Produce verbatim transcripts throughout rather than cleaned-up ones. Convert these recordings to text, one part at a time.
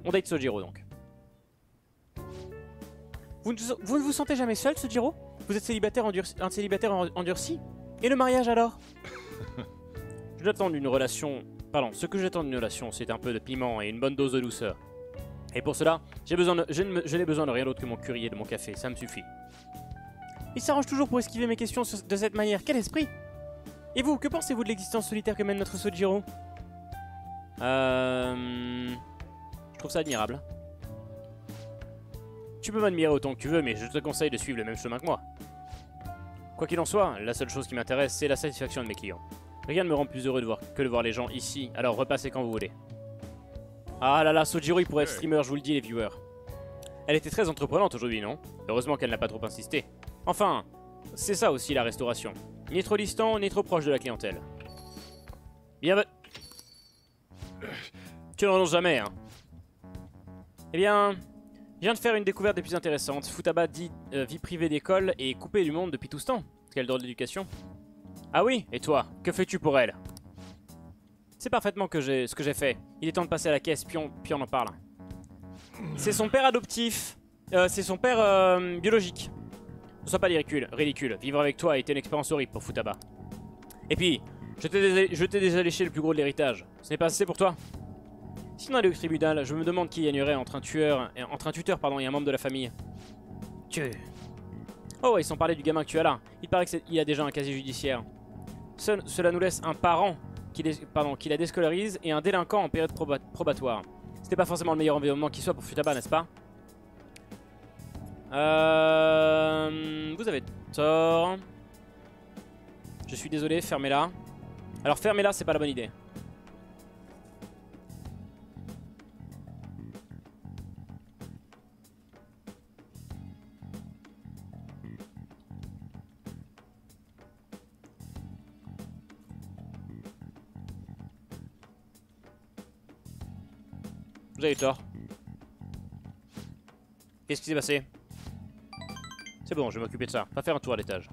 On date Sojiro donc. Vous ne, vous ne vous sentez jamais seul, Sojiro? Vous êtes célibataire endurci, un célibataire endurci? Et le mariage alors? J'attends d'une relation... Pardon, ce que j'attends d'une relation, c'est un peu de piment et une bonne dose de douceur. Et pour cela, j'ai besoin de, je, ne, je n'ai besoin de rien d'autre que mon curry et de mon café, ça me suffit. Il s'arrange toujours pour esquiver mes questions de cette manière, quel esprit! Et vous, que pensez-vous de l'existence solitaire que mène notre Sojiro? Euh... Je trouve ça admirable. Tu peux m'admirer autant que tu veux, mais je te conseille de suivre le même chemin que moi. Quoi qu'il en soit, la seule chose qui m'intéresse, c'est la satisfaction de mes clients. Rien ne me rend plus heureux de voir que de voir les gens ici, alors repassez quand vous voulez. Ah là là, Sojiro il pourrait être streamer, je vous le dis les viewers. Elle était très entreprenante aujourd'hui, non? Heureusement qu'elle n'a pas trop insisté. Enfin, c'est ça aussi la restauration. Ni trop distant, ni trop proche de la clientèle. Bien... Tu n'en renonces jamais, hein. Eh bien... Je viens de faire une découverte des plus intéressantes. Futaba dit euh, vie privée d'école et coupée du monde depuis tout ce temps. Quelle drôle d'éducation. Ah oui, et toi, que fais-tu pour elle? C'est parfaitement que ce que j'ai fait. Il est temps de passer à la caisse, puis on, puis on en parle. C'est son père adoptif. Euh, c'est son père euh, biologique. Ne sois pas ridicule, ridicule. Vivre avec toi a été une expérience horrible pour Futaba. Et puis, je t'ai déjà léché le plus gros de l'héritage. Ce n'est pas assez pour toi? Si on allait au tribunal, je me demande qui gagnerait entre un tueur, entre un tuteur pardon, et un membre de la famille. Tu... Oh, ils sont parlé du gamin que tu as là. Il paraît qu'il a déjà un casier judiciaire. Ce, cela nous laisse un parent qui, pardon, qui la déscolarise et un délinquant en période proba probatoire. C'était pas forcément le meilleur environnement qui soit pour Futaba, n'est-ce pas? Euh... Vous avez tort. Je suis désolé, fermez-la. Alors fermez-la, c'est pas la bonne idée. Vous avez tort. Qu'est-ce qui s'est passé? C'est bon, je vais m'occuper de ça. Va faire un tour à l'étage.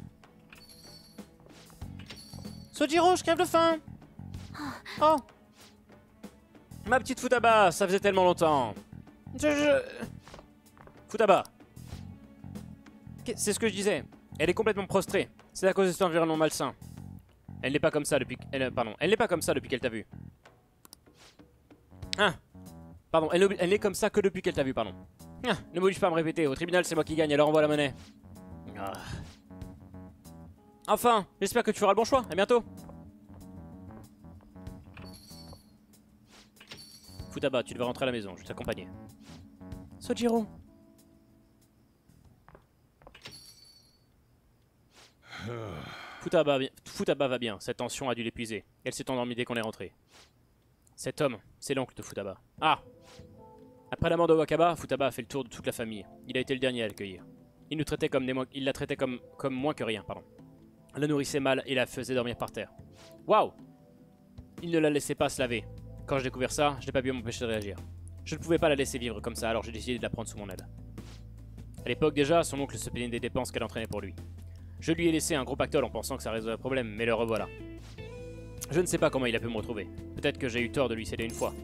Sojiro, je crève de faim. Oh, ma petite Futaba, ça faisait tellement longtemps. Je... je... Futaba. C'est ce que je disais. Elle est complètement prostrée. C'est à cause de cet environnement malsain. Elle n'est pas comme ça depuis... Elle, pardon, elle n'est pas comme ça depuis qu'elle t'a vu. Hein? Pardon, elle, elle n'est comme ça que depuis qu'elle t'a vu, pardon. Ah, ne m'oblige pas à me répéter, au tribunal c'est moi qui gagne, alors envoie la monnaie. Ah. Enfin, j'espère que tu feras le bon choix, à bientôt. Futaba, tu devrais rentrer à la maison, je vais t'accompagner. Sojiro. Futaba, Futaba va bien, cette tension a dû l'épuiser. Elle s'est endormie dès qu'on est rentré. Cet homme, c'est l'oncle de Futaba. Ah! Après la mort de Wakaba, Futaba a fait le tour de toute la famille. Il a été le dernier à l'accueillir. Il nous traitait comme des mo... Il la traitait comme... comme moins que rien, pardon. La nourrissait mal et la faisait dormir par terre. Waouh! Il ne la laissait pas se laver. Quand j'ai découvert ça, je n'ai pas pu m'empêcher de réagir. Je ne pouvais pas la laisser vivre comme ça, alors j'ai décidé de la prendre sous mon aile. À l'époque déjà, son oncle se plaignait des dépenses qu'elle entraînait pour lui. Je lui ai laissé un gros pactole en pensant que ça résoudrait le problème, mais le revoilà. Je ne sais pas comment il a pu me retrouver. Peut-être que j'ai eu tort de lui céder une fois.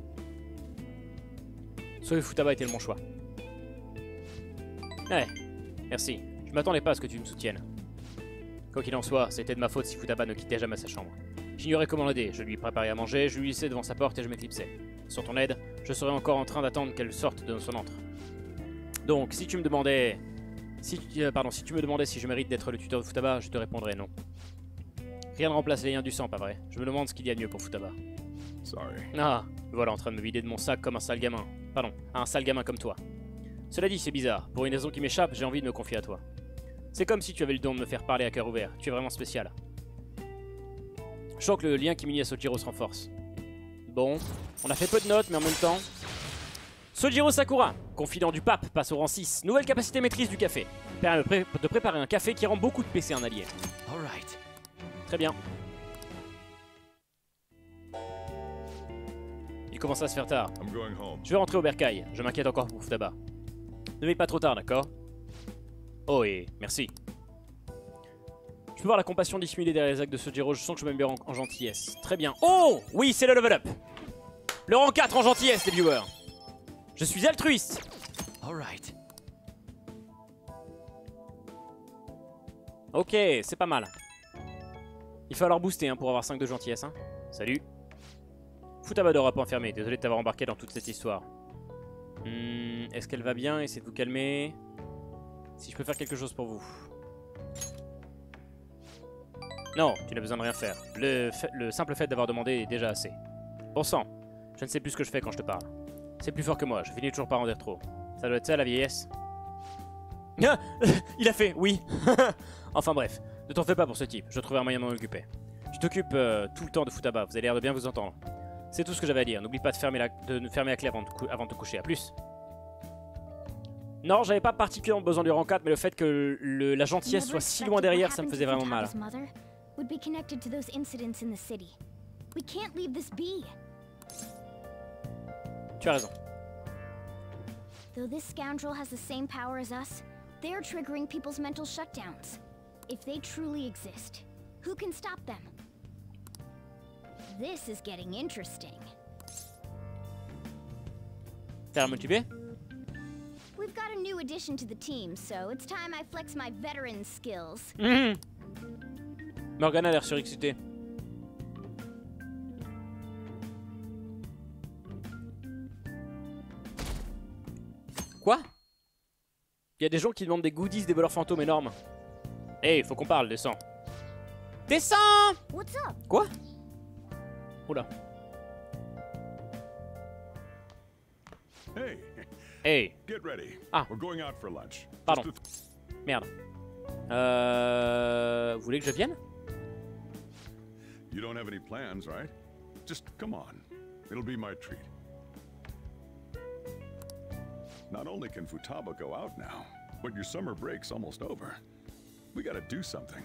Sauver Futaba était le bon choix. Ouais, merci. Je m'attendais pas à ce que tu me soutiennes. Quoi qu'il en soit, c'était de ma faute si Futaba ne quittait jamais sa chambre. J'ignorais comment l'aider, je lui préparais à manger, je lui laissais devant sa porte et je m'éclipsais. Sans ton aide, je serais encore en train d'attendre qu'elle sorte de son antre. Donc, si tu me demandais... Si, euh, pardon, si tu me demandais si je mérite d'être le tuteur de Futaba, je te répondrais non. Rien ne remplace les liens du sang, pas vrai? Je me demande ce qu'il y a de mieux pour Futaba. Sorry. Ah, me voilà en train de me vider de mon sac comme un sale gamin. Pardon, un sale gamin comme toi. Cela dit, c'est bizarre. Pour une raison qui m'échappe, j'ai envie de me confier à toi. C'est comme si tu avais le don de me faire parler à cœur ouvert. Tu es vraiment spécial. Je sens que le lien qui m'unit à Sojiro se renforce. Bon, on a fait peu de notes, mais en même temps... Sojiro Sakura, confident du pape, passe au rang six. Nouvelle capacité maîtrise du café. Permet de, pré de préparer un café qui rend beaucoup de P C un allié. Alright. Très bien. Il commence à se faire tard. Je vais rentrer au bercail. Je m'inquiète encore pour Futaba. Ne mets pas trop tard, d'accord? Oh et merci. Je peux voir la compassion dissimulée derrière les actes de Sojiro. Je sens que je m'améliore en, en gentillesse. Très bien. Oh oui, c'est le level up. Le rang quatre en gentillesse, les viewers. Je suis altruiste. Alright. Ok, c'est pas mal. Il faut alors booster hein, pour avoir cinq de gentillesse. Hein. Salut. Futaba de Europe enfermé. Désolé de t'avoir embarqué dans toute cette histoire. Hmm, Est-ce qu'elle va bien? Essayez de vous calmer. Si je peux faire quelque chose pour vous. Non, tu n'as besoin de rien faire. Le, fait, le simple fait d'avoir demandé est déjà assez. Bon sang, je ne sais plus ce que je fais quand je te parle. C'est plus fort que moi, je finis toujours par en dire trop. Ça doit être ça la vieillesse. Ah, il a fait, oui. Enfin bref, ne t'en fais pas pour ce type, je trouverai un moyen de m'en occuper. Je t'occupe euh, tout le temps de Futaba, vous avez l'air de bien vous entendre. C'est tout ce que j'avais à dire, n'oublie pas de fermer la, de fermer la clé avant de, avant de te coucher, à plus. Non, j'avais pas particulièrement besoin du rang quatre, mais le fait que le, la gentillesse soit si loin derrière, ça me faisait vraiment mal. Would be connected to those incidents in the city. We can't leave this be. Tu as raison. Though this scoundrel has the same power as us, they're triggering people's mental shutdowns. If they truly exist, who can stop them? This is getting interesting. T'as motivé? We've got a new addition to the team, so it's time I flex my veteran skills. Mmh. Morgana a l'air surexcitée. Quoi? Il y a des gens qui demandent des goodies des voleurs fantômes énormes. Hey, faut qu'on parle, descends. Descends! What's up? Quoi? Oula. Hey, Hey. get ready. Ah. We're going out for lunch. Pardon. Just Merde. Euh... Vous voulez que je vienne? You don't have any plans, right? Just come on. It'll be my treat. Not only can Futaba go out now, but your summer break's almost over. We gotta do something.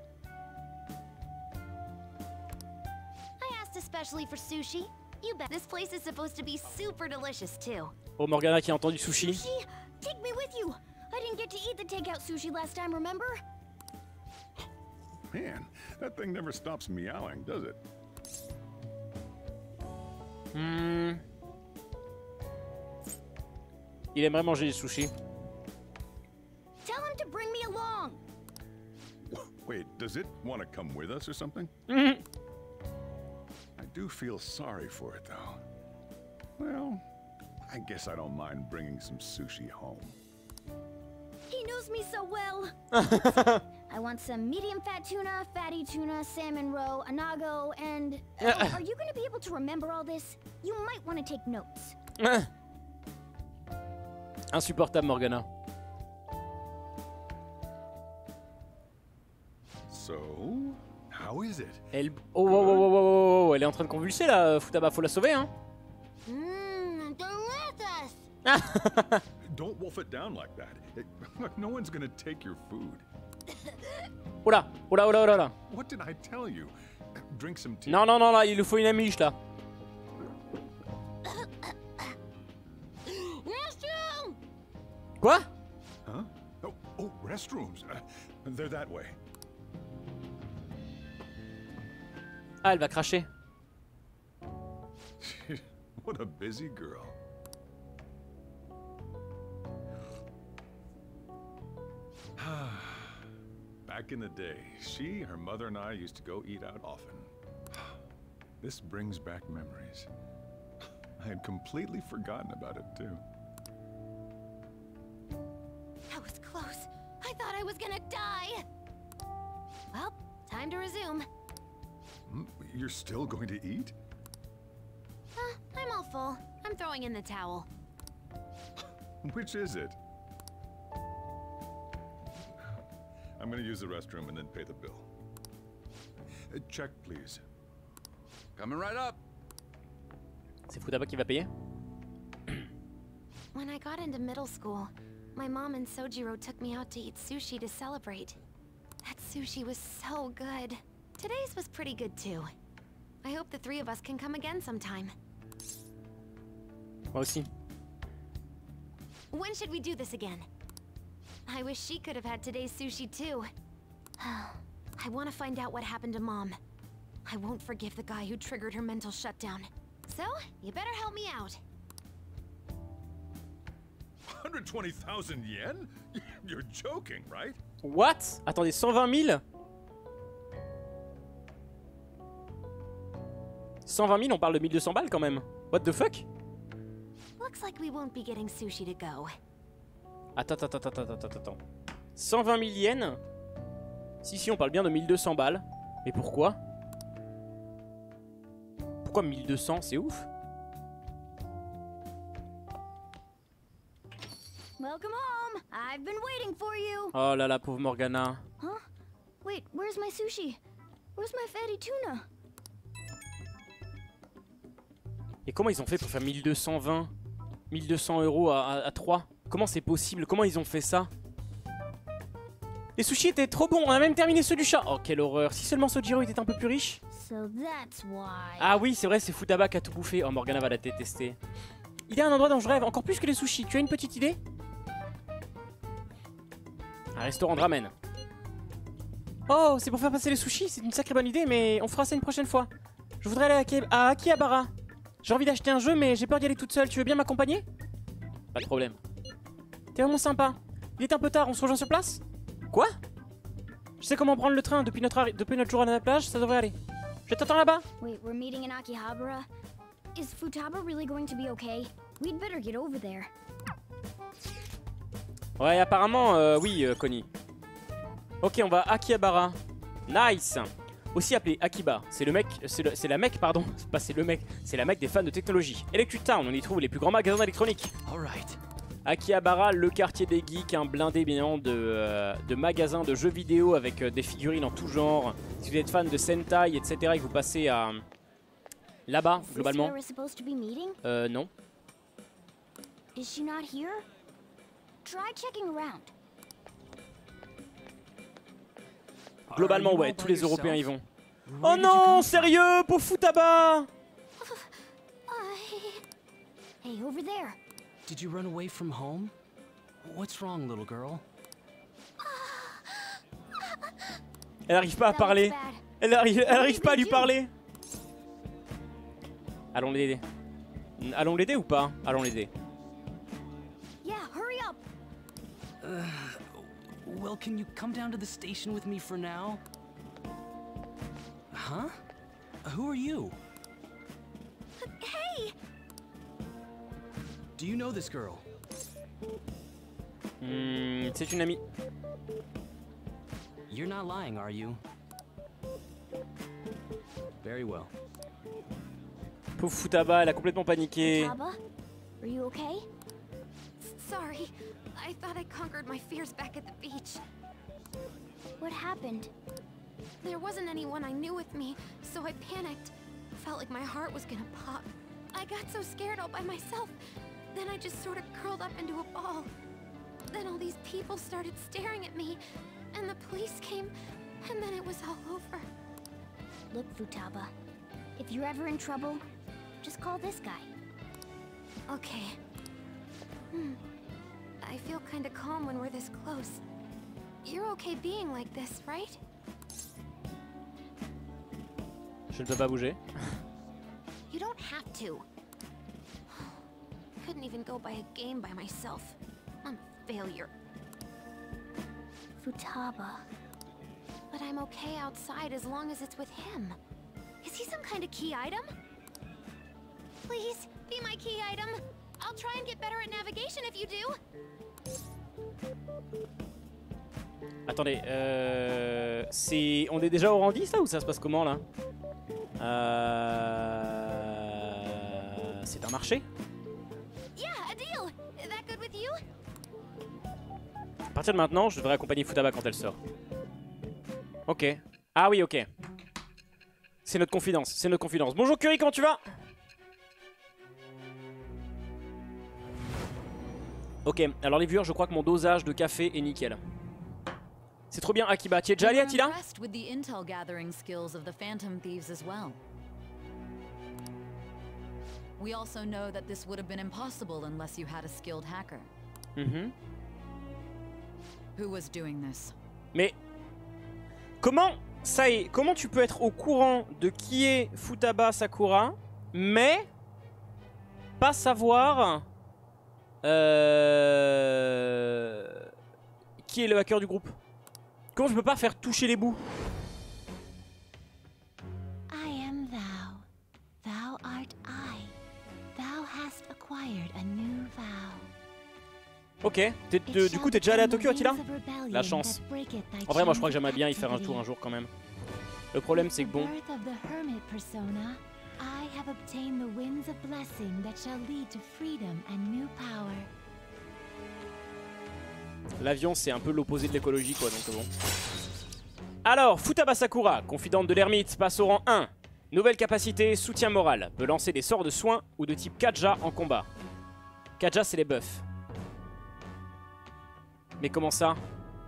I asked especially for sushi. You bet. This place is supposed to be super delicious too. Oh, Morgana qui a entendu sushi. Sushi? Take me with you. I didn't get to eat the takeout sushi last time, remember? Man, that thing never stops meowing, does it? Hmm. Il aimerait manger des sushis. Tell him to bring me along. Wait, does it want to come with us or something? Mmh. I do feel sorry for it, though. Well, I guess I don't mind bringing some sushi home. He knows me so well. I want some medium fat tuna, fatty tuna, salmon roe, anago, and... Oh, are you going to be able to remember all this? You might want to take notes. Insupportable, Morgana. So, how is it? Elle... Oh, oh, oh, oh, oh, oh, elle est en train de convulser là, Futaba, faut la sauver, hein. Mmm, delicious. Don't wolf it down like that. It, no one's gonna take your food. Oh là, oh là, oh là, oh là, là. What did I tell you? Drink some tea. Non, non, non, là, il lui faut une amiche là. Restroom! Quoi? Huh? Oh, oh, restrooms. Uh, they're that way. Ah, elle va cracher. What a busy girl. Back in the day, she, her mother, and I used to go eat out often. This brings back memories. I had completely forgotten about it, too. That was close. I thought I was gonna die. Well, time to resume. Hmm? You're still going to eat? Uh, I'm all full. I'm throwing in the towel. Which is it? I'm gonna use the restroom and then pay the bill. Uh, check, please. Coming right up. C'est Futaba qui va payer? When I got into middle school, my mom and Sojiro took me out to eat sushi to celebrate. That sushi was so good. Today's was pretty good too. I hope the three of us can come again sometime. Moi aussi. When should we do this again? I wish she could have had today's sushi too. I want to find out what happened to Mom. I won't forgive the guy who triggered her mental shutdown. So, you better help me out. hundred twenty thousand yen? You're joking, right? What? Attendez, cent vingt mille? cent vingt mille, on parle de mille deux cents balles quand même. What the fuck? Looks like we won't be getting sushi to go. Attends, attends, attends, attends, attends, attends. cent vingt mille yens? Si, si, on parle bien de mille deux cents balles. Mais pourquoi? Pourquoi mille deux cents? C'est ouf. Welcome home. I've been waiting for you. Oh là là, pauvre Morgana. Huh? Wait, where's my sushi? Where's my fatty tuna? Et comment ils ont fait pour faire mille deux cent vingt, mille deux cents euros à, à, à trois? Comment c'est possible? Comment ils ont fait ça? Les sushis étaient trop bons, on a même terminé ceux du chat. Oh quelle horreur, si seulement Sojiro était un peu plus riche. So that's why. Ah oui c'est vrai, c'est Futaba qui a tout bouffé. Oh Morgana va la détester. Il y a un endroit dont je rêve, encore plus que les sushis. Tu as une petite idée? Un restaurant de ramen. Oh c'est pour faire passer les sushis, c'est une sacrée bonne idée, mais on fera ça une prochaine fois. Je voudrais aller à, Aki à Akihabara. J'ai envie d'acheter un jeu mais j'ai peur d'y aller toute seule, tu veux bien m'accompagner? Pas de problème. T'es vraiment sympa. Il est un peu tard, on se rejoint sur place? Quoi? Je sais comment prendre le train depuis notre, depuis notre jour à la plage, ça devrait aller. Je t'attends là-bas. Wait, we're meeting in Akihabara? Is Futaba really going to be okay? We'd better get over there. Ouais, apparemment, euh, oui, euh, Connie. Ok, on va à Akihabara. Nice. Aussi appelé Akiba. C'est le mec, c'est la mec, pardon. C'est pas c'est le mec, c'est la mec des fans de technologie. Electric Town, on y trouve les plus grands magasins d'électronique. All right. Akihabara, le quartier des geeks, un blindé bien évidemment de, euh, de magasins de jeux vidéo avec euh, des figurines en tout genre. Si vous êtes fan de Sentai, et cetera, et que vous passez à là-bas, globalement. Euh, non. Is she not here? Try checking around. Globalement, ouais, tous les Européens y vont. Oh non, sérieux, pour Futaba. Hey, over there. Did you run away from home? What's wrong, little girl? Elle arrive pas à parler. Elle arrive, elle arrive pas à lui parler. Allons l'aider. Allons l'aider ou pas? Allons l'aider. Yeah, hurry up. Uh, well, can you come down to the station with me for now? Huh? Who are you? Hey! Do you know this girl? Hmm, c'est une amie. You're not lying, are you? Very well. Pauvre Futaba, elle a complètement paniqué. Futaba, are you okay? Sorry, I thought I conquered my fears back at the beach. What happened? There wasn't anyone I knew with me, so I panicked. Felt like my heart was gonna pop. I got so scared all by myself. Then I just sort of curled up into a ball. Then all these people started staring at me, and the police came, and then it was all over. Look, Futaba, if you're ever in trouble, just call this guy. Okay. Hmm. I feel kinda calm when we're this close. You're okay being like this, right? Je ne peux pas bouger. You don't have to. Couldn't even go by a game by myself. I'm a failure. Futaba. But I'm okay outside as long as it's with him. Is he some kind of key item? Please, be my key item. I'll try and get better at navigation if you do. Attendez, euh, c'est, on est déjà au rang dix là ou ça se passe comment là? Euh, c'est un marché? Yeah, a deal. Is that good with you? À partir de maintenant, je devrais accompagner Futaba quand elle sort. Ok. Ah oui, ok. C'est notre confidence, c'est notre confidence. Bonjour Curie, comment tu vas? Ok, alors les viewers, je crois que mon dosage de café est nickel. C'est trop bien, Akiba. Tu es déjà allé, Attila? With the intel gathering skills of the Phantom Thieves as well. We also know that this would have been impossible unless you had a skilled hacker. Mm-hmm. Who was doing this? Mais comment ça est? Comment tu peux être au courant de qui est Futaba Sakura, mais pas savoir Euh... Qui est le hacker du groupe? Comment je peux pas faire toucher les bouts? I am thou. Thou art I. Thou hast acquired a new vow. Ok, t'es- t'es- du coup t'es déjà allé à Tokyo, Attila? La chance. En vrai, moi je crois que j'aimerais bien y faire un tour un jour quand même. Le problème c'est que bon... I have obtained the winds of blessing that shall lead to freedom and new power. L'avion c'est un peu l'opposé de l'écologie quoi, donc bon. Alors, Futaba Sakura, confidente de l'ermite, passe au rang un. Nouvelle capacité, soutien moral. Peut lancer des sorts de soins ou de type Kaja en combat. Kaja c'est les buffs. Mais comment ça?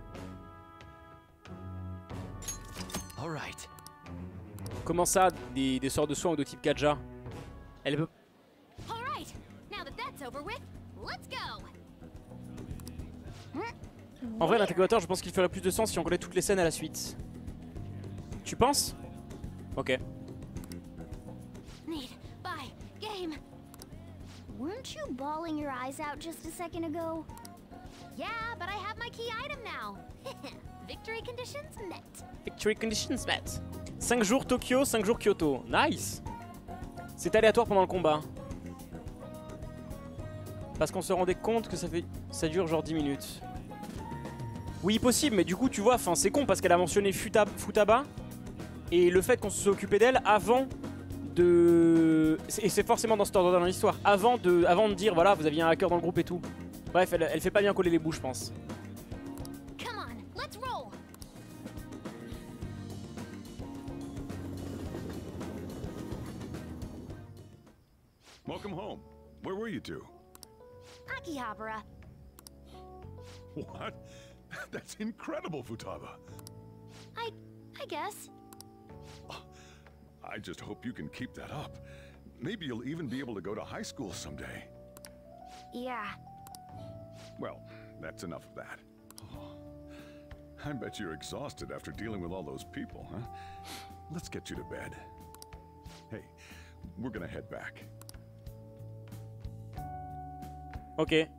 All right. Comment ça, des, des sorts de soins ou de type Kaja? Elle peut... All right. Now that that's over with, let's go. En vrai, l'intégrateur, je pense qu'il ferait plus de sens si on connaît toutes les scènes à la suite. Tu penses? Ok. Need, buy, game. Weren't you bawling your eyes out just a second ago? Yeah, but I have my key item now. Victory conditions met. Victory conditions met. cinq jours Tokyo, cinq jours Kyoto. Nice. C'est aléatoire pendant le combat. Parce qu'on se rendait compte que ça fait, ça dure genre dix minutes. Oui, possible, mais du coup, tu vois, c'est con parce qu'elle a mentionné Futab, Futaba et le fait qu'on se soit occupé d'elle avant de... Et c'est forcément dans cet ordre dans l'histoire. Avant de, avant de dire, voilà, vous aviez un hacker dans le groupe et tout. Bref, elle, elle fait pas bien coller les bouts, je pense. Come on, let's roll. Welcome home. Where were you two? Akihabara. What? That's incredible, Futaba. I... I guess. I just hope you can keep that up. Maybe you'll even be able to go to high school someday. Yeah. Well, that's enough of that. Oh, I bet you're exhausted after dealing with all those people, huh? Let's get you to bed. Hey, we're gonna head back. Ok.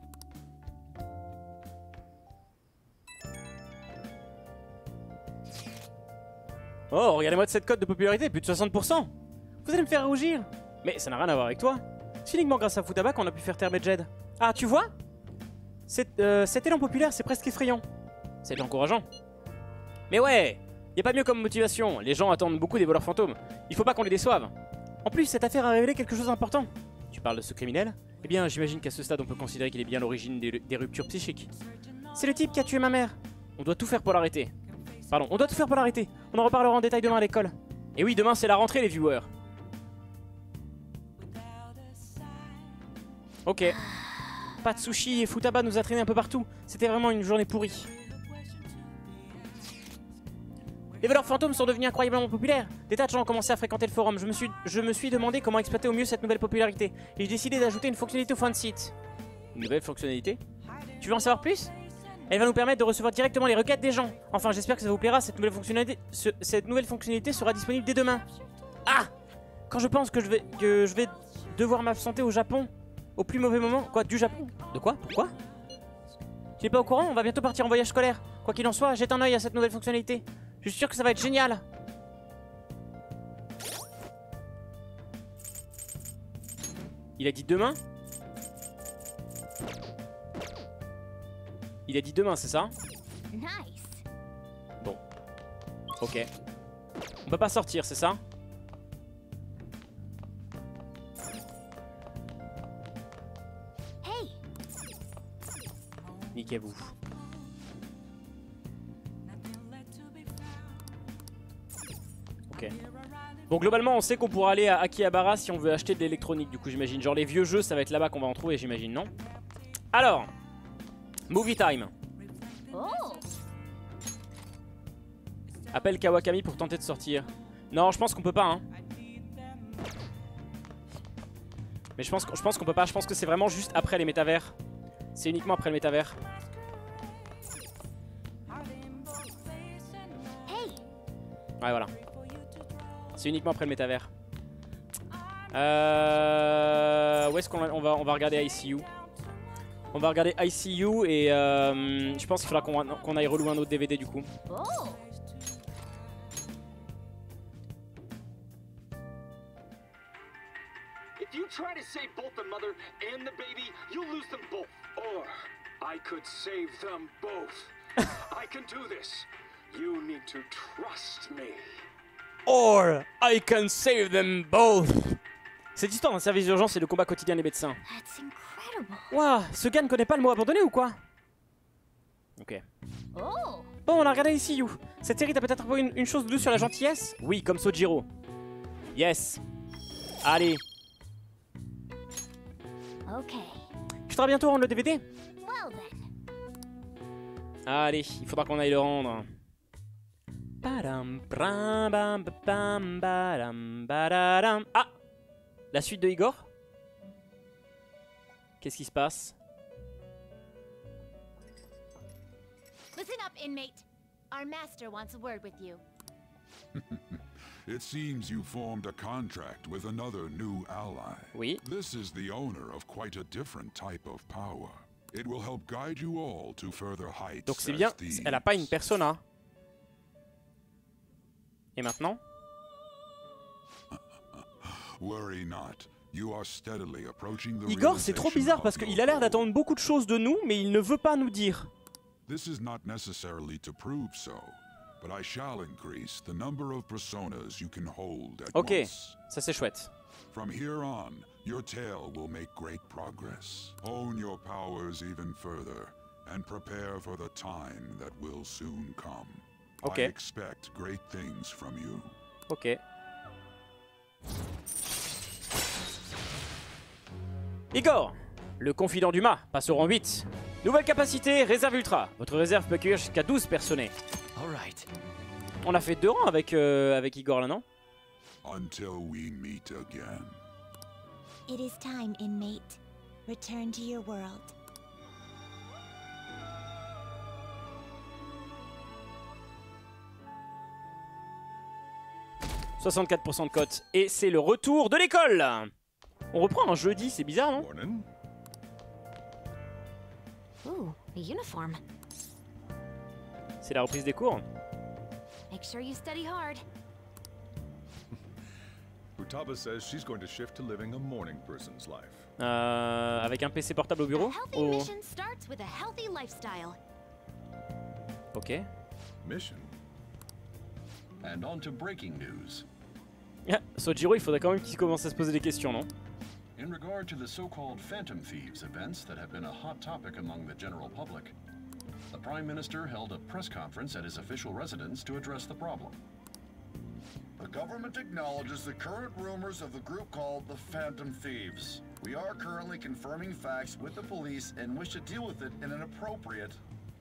Oh, regardez-moi cette cote de popularité, plus de soixante pour cent. Vous allez me faire rougir. Mais ça n'a rien à voir avec toi. C'est uniquement grâce à Futaba qu'on a pu faire taire Medjed. Ah, tu vois? Cet, euh, cet élan populaire, c'est presque effrayant. C'est encourageant. Mais ouais, y a pas mieux comme motivation. Les gens attendent beaucoup des voleurs fantômes. Il faut pas qu'on les déçoive. En plus, cette affaire a révélé quelque chose d'important. Tu parles de ce criminel? Eh bien, j'imagine qu'à ce stade, on peut considérer qu'il est bien l'origine des, des ruptures psychiques. C'est le type qui a tué ma mère. On doit tout faire pour l'arrêter. Pardon, on doit tout faire pour l'arrêter. On en reparlera en détail demain à l'école. Et oui, demain c'est la rentrée les viewers. Ok. Pas de sushi et Futaba nous a traîné un peu partout. C'était vraiment une journée pourrie. Les voleurs fantômes sont devenus incroyablement populaires. Des tas de gens ont commencé à fréquenter le forum. Je me suis, je me suis demandé comment exploiter au mieux cette nouvelle popularité. Et j'ai décidé d'ajouter une fonctionnalité au fond de site. Une nouvelle fonctionnalité? Tu veux en savoir plus? Elle va nous permettre de recevoir directement les requêtes des gens. Enfin, j'espère que ça vous plaira. Cette nouvelle fonctionnalité, ce, cette nouvelle fonctionnalité sera disponible dès demain. Ah! Quand je pense que je vais, que je vais devoir m'absenter au Japon au plus mauvais moment. Quoi? Du Japon? De quoi? Pourquoi? Tu n'es pas au courant? On va bientôt partir en voyage scolaire. Quoi qu'il en soit, jette un œil à cette nouvelle fonctionnalité. Je suis sûr que ça va être génial. Il a dit demain? Il a dit demain, c'est ça? Nice. Bon. Ok. On peut pas sortir, c'est ça? Hey. Niquez-vous. Ok. Bon, globalement, on sait qu'on pourra aller à Akihabara si on veut acheter de l'électronique. Du coup, j'imagine. Genre, les vieux jeux, ça va être là-bas qu'on va en trouver, j'imagine, non? Alors, movie time. Oh. Appelle Kawakami pour tenter de sortir. Non, je pense qu'on peut pas, hein. Mais je pense, je pense qu'on peut pas. Je pense que c'est vraiment juste après les métavers. C'est uniquement après le métavers. Hey. Ouais, voilà. C'est uniquement après le métavers. Euh... Où est-ce qu'on on va, on va regarder I C U? On va regarder I C U et euh, je pense qu'il faudra qu'on qu'on aille relouer un autre D V D du coup. Oh. If you try to save both the mother and the baby, you'll lose them both. Or I could save them both. I can do this. You need to trust me. Or I can save them both. Cette histoire d'un service d'urgence et de combat quotidien des médecins. That's incredible. Waouh, ce gars ne connaît pas le mot abandonné ou quoi? Ok. Oh. Bon, on a regardé I C U. Cette série t'a peut-être appris une, une chose de plus sur la gentillesse? Oui, comme Sojiro. Yes. Allez. Okay. Je ferai bientôt rendre le D V D. Well then. Allez, il faudra qu'on aille le rendre. Ah! La suite de Igor? Qu'est-ce qui se passe? Listen up, inmate. Our master wants a word with you. It seems you formed a contract with another new ally. Oui. This is the owner of quite a different type of power. It will help guide you all to further heights. Donc c'est bien, elle a pas une persona. Et maintenant? Worry not. You are steadily approaching the Igor, c'est trop bizarre parce qu'il a l'air d'attendre beaucoup de choses de nous, mais il ne veut pas nous dire. This is not necessarily to prove so, but I shall increase the number of personas you can hold at Ok, once. ça c'est chouette. From here on, your tale will make great progress. Hone your powers even further, and prepare for the time that will soon come. Ok. I expect great things from you. Ok. Igor, le confident du mât, passe au rang huit. Nouvelle capacité, réserve ultra. Votre réserve peut accueillir jusqu'à douze personnes. Alright. On a fait deux rangs avec, euh, avec Igor là, non? Until we meet again. It is time, inmate. Return to your world. soixante-quatre pour cent de cote. Et c'est le retour de l'école. On reprend un jeudi, c'est bizarre, non? Morning. Ooh, a uniform. C'est la reprise des cours. Make sure you study hard. Futaba says she's going to shift to living a morning person's life. Euh, avec un P C portable au bureau? Healthy Oh. mission starts with a healthy lifestyle. Ok. Mission. And on to breaking news. Ah, Sojiro, il faudrait quand même qu'il commence à se poser des questions, non? In regard to the so-called Phantom Thieves events that have been a hot topic among the general public, the Prime Minister held a press conference at his official residence to address the problem. The government acknowledges the current rumors of the group called the Phantom Thieves. We are currently confirming facts with the police and wish to deal with it in an appropriate...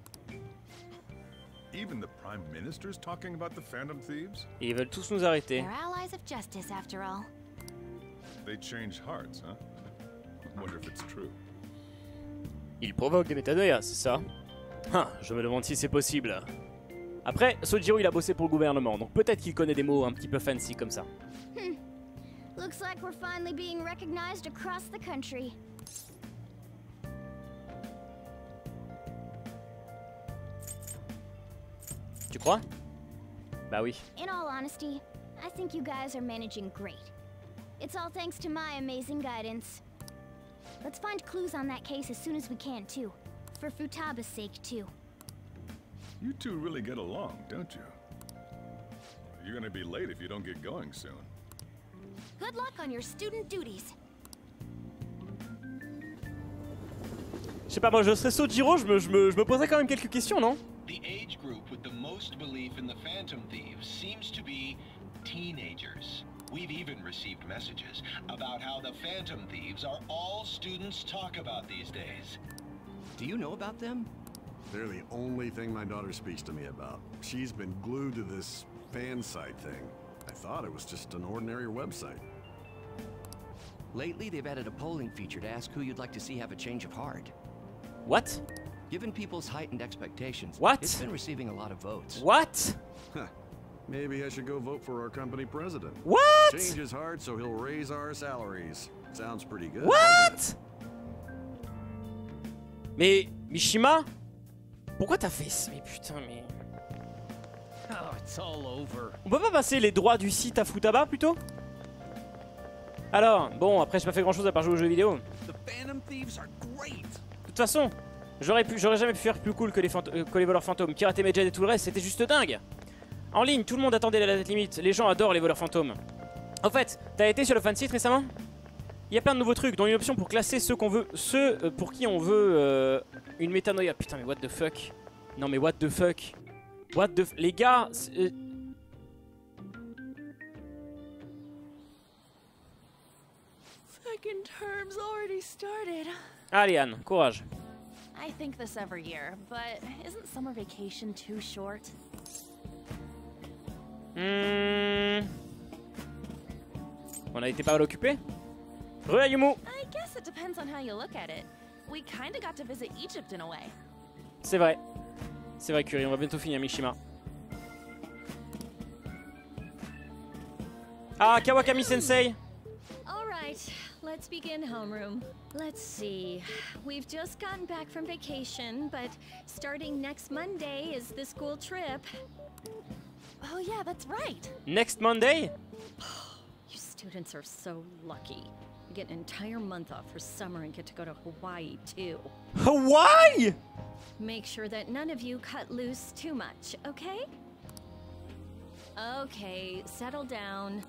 Even the Prime Minister's talking about the Phantom Thieves? Et ils veulent tous nous arrêter. They're allies of justice, after all. They change hearts, huh? I wonder if it's true. Il provoque des métanoïas, c'est ça? Ah, je me demande si c'est possible. Après, Sojiro il a bossé pour le gouvernement, donc peut-être qu'il connaît des mots un petit peu fancy comme ça. Hmm. Looks like we're finally being recognized across the country. Tu crois? Bah oui. In all honesty, I think you guys are managing great. It's all thanks to my amazing guidance. Let's find clues on that case as soon as we can, too. For Futaba's sake, too. You two really get along, don't you? You're gonna be late if you don't get going soon. Good luck on your student duties. Je sais pas, moi je serais Sojiro, je me, je, me, je me poserais quand même quelques questions, non? The age group with the most belief in the Phantom Thieves seems to be teenagers. We've even received messages about how the Phantom Thieves are all students talk about these days. Do you know about them? They're the only thing my daughter speaks to me about. She's been glued to this fan site thing. I thought it was just an ordinary website. Lately, they've added a polling feature to ask who you'd like to see have a change of heart. What? Given people's heightened expectations, What? it's been receiving a lot of votes. What? Huh. Maybe I should go vote for our company president. What? Change his heart so he'll raise our salaries. Sounds pretty good. What? Mais Mishima, pourquoi t'as fait ça? Mais putain, mais... Oh, it's all over. On peut pas passer les droits du site à Futaba plutôt? Alors, bon, après j'ai pas fait grand chose à part jouer aux jeux vidéo. The Phantom Thieves are great. De toute façon, j'aurais pu, j'aurais jamais pu faire plus cool que les, euh, que les voleurs fantômes. Kirate Majed et tout le reste, c'était juste dingue. En ligne, tout le monde attendait la date limite. Les gens adorent les voleurs fantômes. En fait, t'as été sur le fansite récemment? Il y a plein de nouveaux trucs, dont une option pour classer ceux qu'on veut, ceux euh, pour qui on veut euh, une métanoïa. Putain, mais what the fuck? Non, mais what the fuck? What the f... Les gars... Euh... Second term's already started. Allez Anne, courage. I think this every year, but isn't summer vacation too short? Hmm... On a été pas mal occupés. Re Ayumu. I guess it depends on how you look at it. We kinda got to visit Egypt in a way. C'est vrai. C'est vrai, Curie, on va bientôt finir Mishima. Ah, Kawakami Sensei. All right, let's begin homeroom. Let's see. We've just gotten back from vacation, but starting next Monday is the school trip. Oh yeah, that's right. Next Monday? You students are so lucky. You get an entire month off for summer and get to go to Hawaii too. Hawaii? Make sure that none of you cut loose too much, okay? Okay, settle down.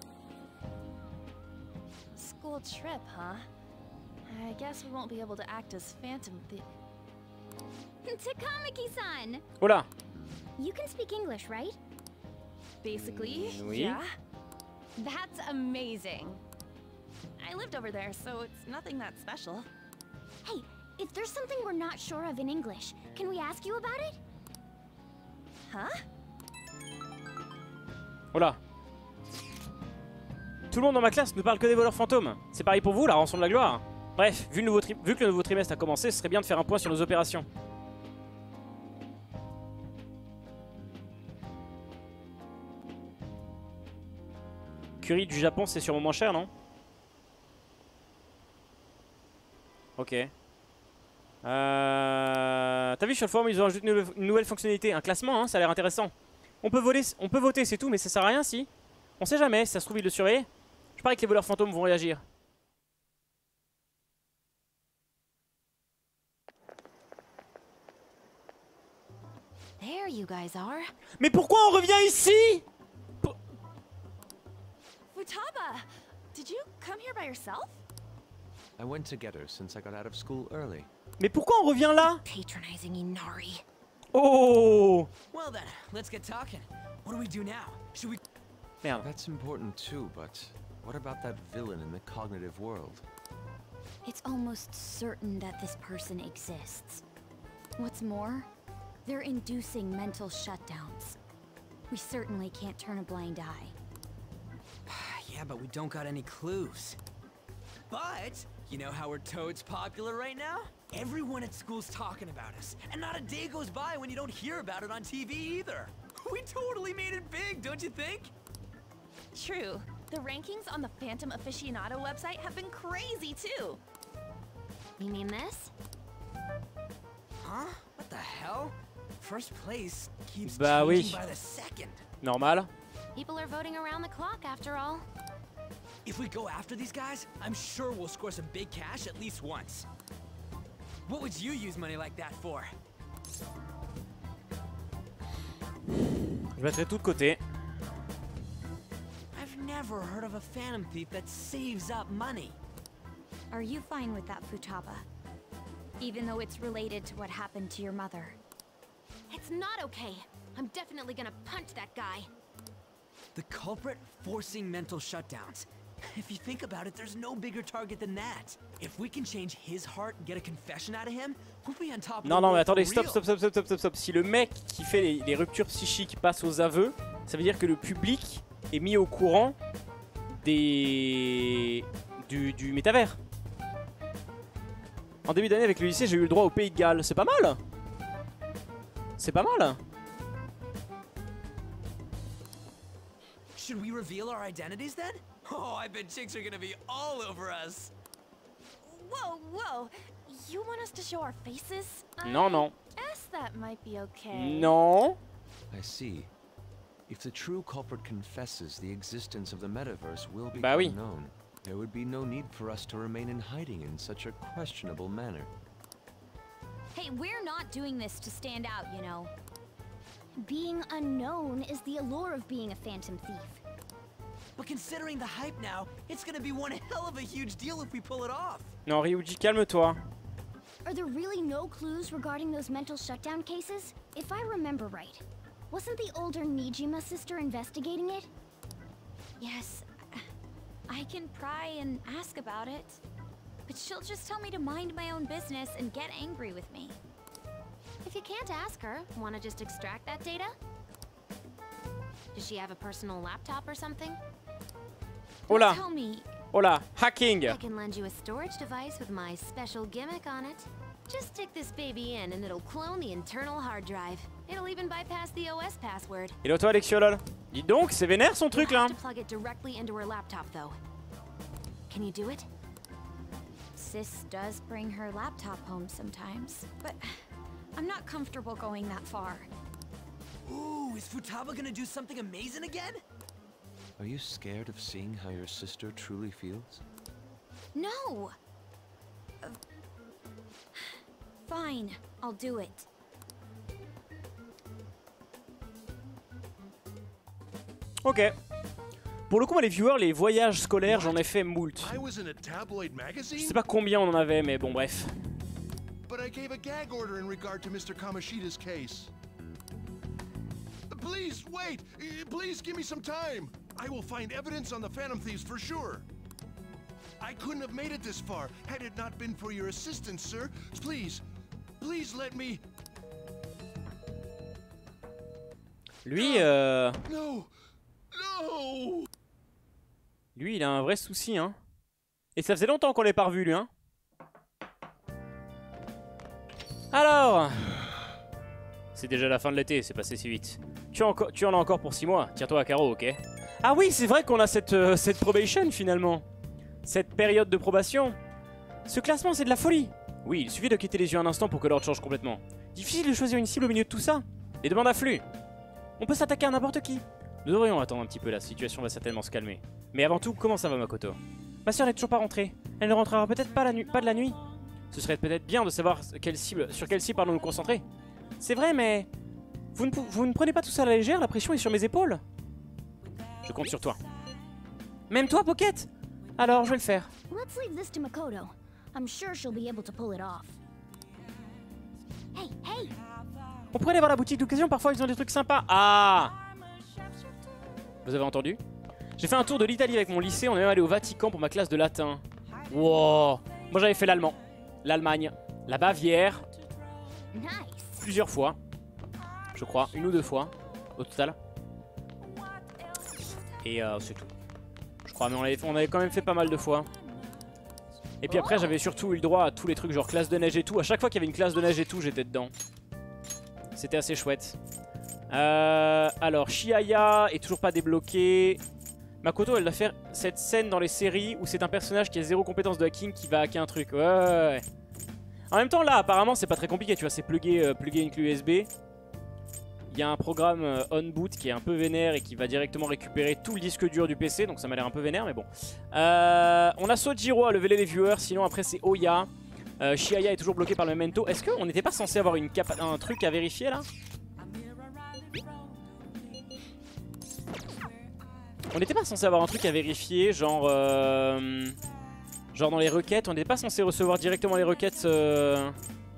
School trip, huh? I guess we won't be able to act as Phantom Thief. Takamaki-san! Hola. You can speak English, right? Basically, Oui. yeah. That's amazing. I lived over there, so it's nothing that special. Hey, if there's something we're not sure of in English, can we ask you about it? Huh? Hola. Tout le monde dans ma classe ne parle que des voleurs fantômes. C'est pareil pour vous, la rançon de la gloire. Bref, vu, le nouveau tri vu que le nouveau trimestre a commencé, ce serait bien de faire un point sur nos opérations. Curry du Japon, c'est sûrement moins cher, non? Ok. Euh... T'as vu sur le forum, ils ont ajouté une, une nouvelle fonctionnalité, un classement, hein, ça a l'air intéressant. On peut voler, on peut voter, c'est tout, mais ça sert à rien si. On sait jamais, si ça se trouve ils le surveillent. Je parie que les voleurs fantômes vont réagir. There you guys are. Mais pourquoi on revient ici? Pour... Futaba, did you come here by yourself? I went to get her since I got out of school early. Mais pourquoi on revient là? Patronizing Inari. Oh! Well then, let's get talking. What do we do now? Should we... Merde. That's important too, but what about that villain in the cognitive world? It's almost certain that this person exists. What's more, they're inducing mental shutdowns. We certainly can't turn a blind eye. Yeah, but we don't got any clues. But, you know how we're toads popular right now? Everyone at school's talking about us, and not a day goes by when you don't hear about it on T V either. We totally made it big, don't you think? True. The rankings on the Phantom Aficionado website have been crazy too. You mean this? Huh? What the hell? First place keeps Bah oui. changing by the second. Normal. People are voting around the clock after all. If we go after these guys, I'm sure we'll score some big cash at least once. What would you use money like that for? Je mettrai tout de côté. I've never heard of a Phantom Thief that saves up money. Are you fine with that, Futaba? Even though it's related to what happened to your mother. It's not okay. I'm definitely gonna punch that guy. The culprit forcing mental shutdowns. If you think about it, there's no bigger target than that. If we can change his heart and get a confession out of him, we'll be on top of Non, the non, mais world attendez, for stop, real. stop, stop, stop, stop, stop, stop. Si le mec qui fait les, les ruptures psychiques passe aux aveux, ça veut dire que le public est mis au courant des... du, du métavers. En début d'année avec le lycée, j'ai eu le droit au Pays de Galles. C'est pas mal. C'est pas mal. Should we reveal our identities then? Oh, I bet chicks are gonna be all over us. Whoa, whoa. You want us to show our faces? Non, non. Guess that might be okay. Non. I see. If the true culprit confesses, the existence of the metaverse will become bah oui. known. There would be no need for us to remain in hiding in such a questionable manner. Hey, we're not doing this to stand out, you know. Being unknown is the allure of being a phantom thief. But considering the hype now, it's gonna be one hell of a huge deal if we pull it off. Non, Ryuji, calme-toi. Are there really no clues regarding those mental shutdown cases? If I remember right, wasn't the older Nijima sister investigating it? Yes, I can pry and ask about it. But she'll just tell me to mind my own business and get angry with me. If you can't ask her, want to just extract that data? Does she have a personal laptop or something? Hola. Tell me. Hola, hacking. I can lend you a storage device with my special gimmick on it. Just stick this baby in and it'll clone the internal hard drive. It'll even bypass the O S password. Hello toi, Alexiolol. Dis donc, c'est vénère son truc là. To plug it directly into her laptop though. Can you do it? Sis does bring her laptop home sometimes, but I'm not comfortable going that far. Ooh, is Futaba gonna do something amazing again? Are you scared of seeing how your sister truly feels? No! Uh, fine, I'll do it. Ok. Pour le coup, moi, les viewers, les voyages scolaires, j'en ai fait moult. Je sais pas combien on en avait, mais bon, bref. But I gave a gag order in regard to Mister Kamoshida's case. Please, wait! Please give me some time! I will find evidence on the Phantom Thieves for sure. I couldn't have made it this far had it not been for your assistance, sir. Please, please let me... Lui, euh... No! No! Lui, il a un vrai souci, hein. Et ça faisait longtemps qu'on l'ait pas revu, lui, hein. Alors... C'est déjà la fin de l'été, c'est passé si vite. Tu, en tu en as encore pour six mois. Tiens-toi à carreau, ok? Ah oui, c'est vrai qu'on a cette, euh, cette probation, finalement. Cette période de probation. Ce classement, c'est de la folie. Oui, il suffit de quitter les yeux un instant pour que l'ordre change complètement. Difficile de choisir une cible au milieu de tout ça. Les demandes affluent. On peut s'attaquer à n'importe qui. Nous devrions attendre un petit peu, la situation va certainement se calmer. Mais avant tout, comment ça va, Makoto? Ma soeur n'est toujours pas rentrée. Elle ne rentrera peut-être pas, pas de la nuit. Ce serait peut-être bien de savoir quelle cible, sur quelle cible parlons nous concentrer. C'est vrai, mais... Vous ne, vous ne prenez pas tout ça à la légère? La pression est sur mes épaules. Je compte sur toi. Même toi, Pocket? Alors, je vais le faire. Let's leave this to Makoto. I'm sure she'll be able to pull it off. Hey, hey! On pourrait aller voir la boutique d'occasion, parfois ils ont des trucs sympas. Ah! Vous avez entendu? J'ai fait un tour de l'Italie avec mon lycée, on est même allé au Vatican pour ma classe de latin. Wow! Moi j'avais fait l'allemand, l'Allemagne, la Bavière. Plusieurs fois. Je crois, une ou deux fois au total. Et euh, c'est tout. Je crois, mais on avait, on avait quand même fait pas mal de fois. Et puis après j'avais surtout eu le droit à tous les trucs genre classe de neige et tout. À chaque fois qu'il y avait une classe de neige et tout, j'étais dedans. C'était assez chouette. Euh, alors, Chiaya est toujours pas débloqué. Makoto, elle doit faire cette scène dans les séries où c'est un personnage qui a zéro compétence de hacking qui va hacker un truc. Ouais, ouais, ouais. En même temps, là, apparemment, c'est pas très compliqué. Tu vois, c'est plugger, euh, plugger une clé U S B. Il y a un programme euh, on-boot qui est un peu vénère et qui va directement récupérer tout le disque dur du P C. Donc ça m'a l'air un peu vénère, mais bon. Euh, on a Sojiro à leveler les viewers. Sinon, après, c'est Oya. Euh, Chiaya est toujours bloqué par le memento. Est-ce qu'on n'était pas censé avoir une cap un truc à vérifier là? On n'était pas censé avoir un truc à vérifier, genre euh, genre dans les requêtes. On n'était pas censé recevoir directement les requêtes. Euh...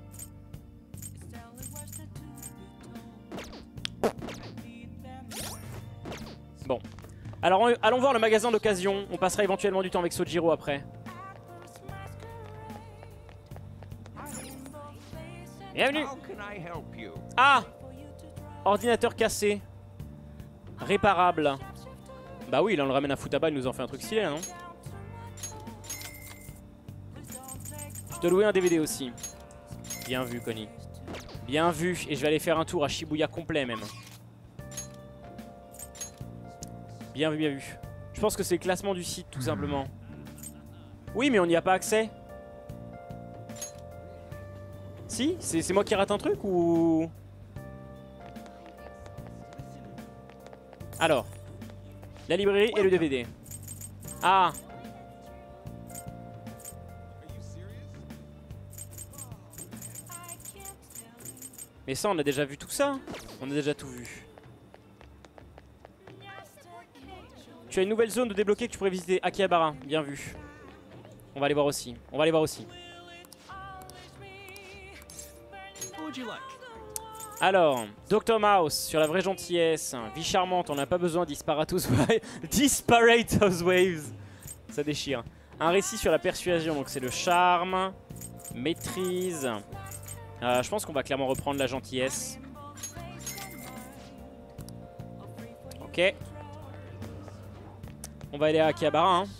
Bon. Alors on, allons voir le magasin d'occasion. On passera éventuellement du temps avec Sojiro après. Bienvenue. Ah! Ordinateur cassé. Réparable. Bah oui, là on le ramène à Futaba, il nous en fait un truc stylé, non? Je te louer un D V D aussi. Bien vu, Connie. Bien vu. Et je vais aller faire un tour à Shibuya complet même. Bien vu, bien vu. Je pense que c'est le classement du site, tout simplement. Oui, mais on n'y a pas accès. Si? C'est moi qui rate un truc ou... Alors. La librairie et le D V D. Ah. Mais ça, on a déjà vu tout ça. On a déjà tout vu. Tu as une nouvelle zone de débloquer que tu pourrais visiter. Akihabara, bien vu. On va aller voir aussi. On va aller voir aussi. Alors, docteur Mouse sur la vraie gentillesse. Vie charmante, on n'a pas besoin. Disparate Housewaves. Disparate Housewaves. Ça déchire. Un récit sur la persuasion, donc c'est le charme. Maîtrise. Euh, je pense qu'on va clairement reprendre la gentillesse. Ok. On va aller à Akihabara. Hein.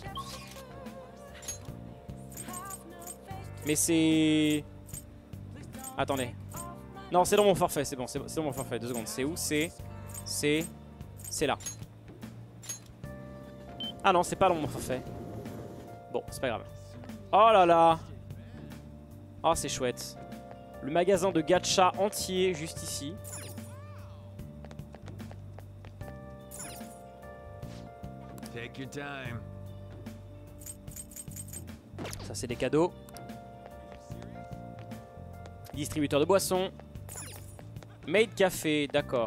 Mais c'est... Attendez. Non, c'est dans mon forfait, c'est bon, c'est dans mon forfait. Deux secondes, c'est où? C'est... C'est... C'est là. Ah non, c'est pas dans mon forfait. Bon, c'est pas grave. Oh là là. Oh, c'est chouette. Le magasin de gacha entier, juste ici. Take your time. Ça, c'est des cadeaux. Distributeur de boissons. Maid Café, d'accord.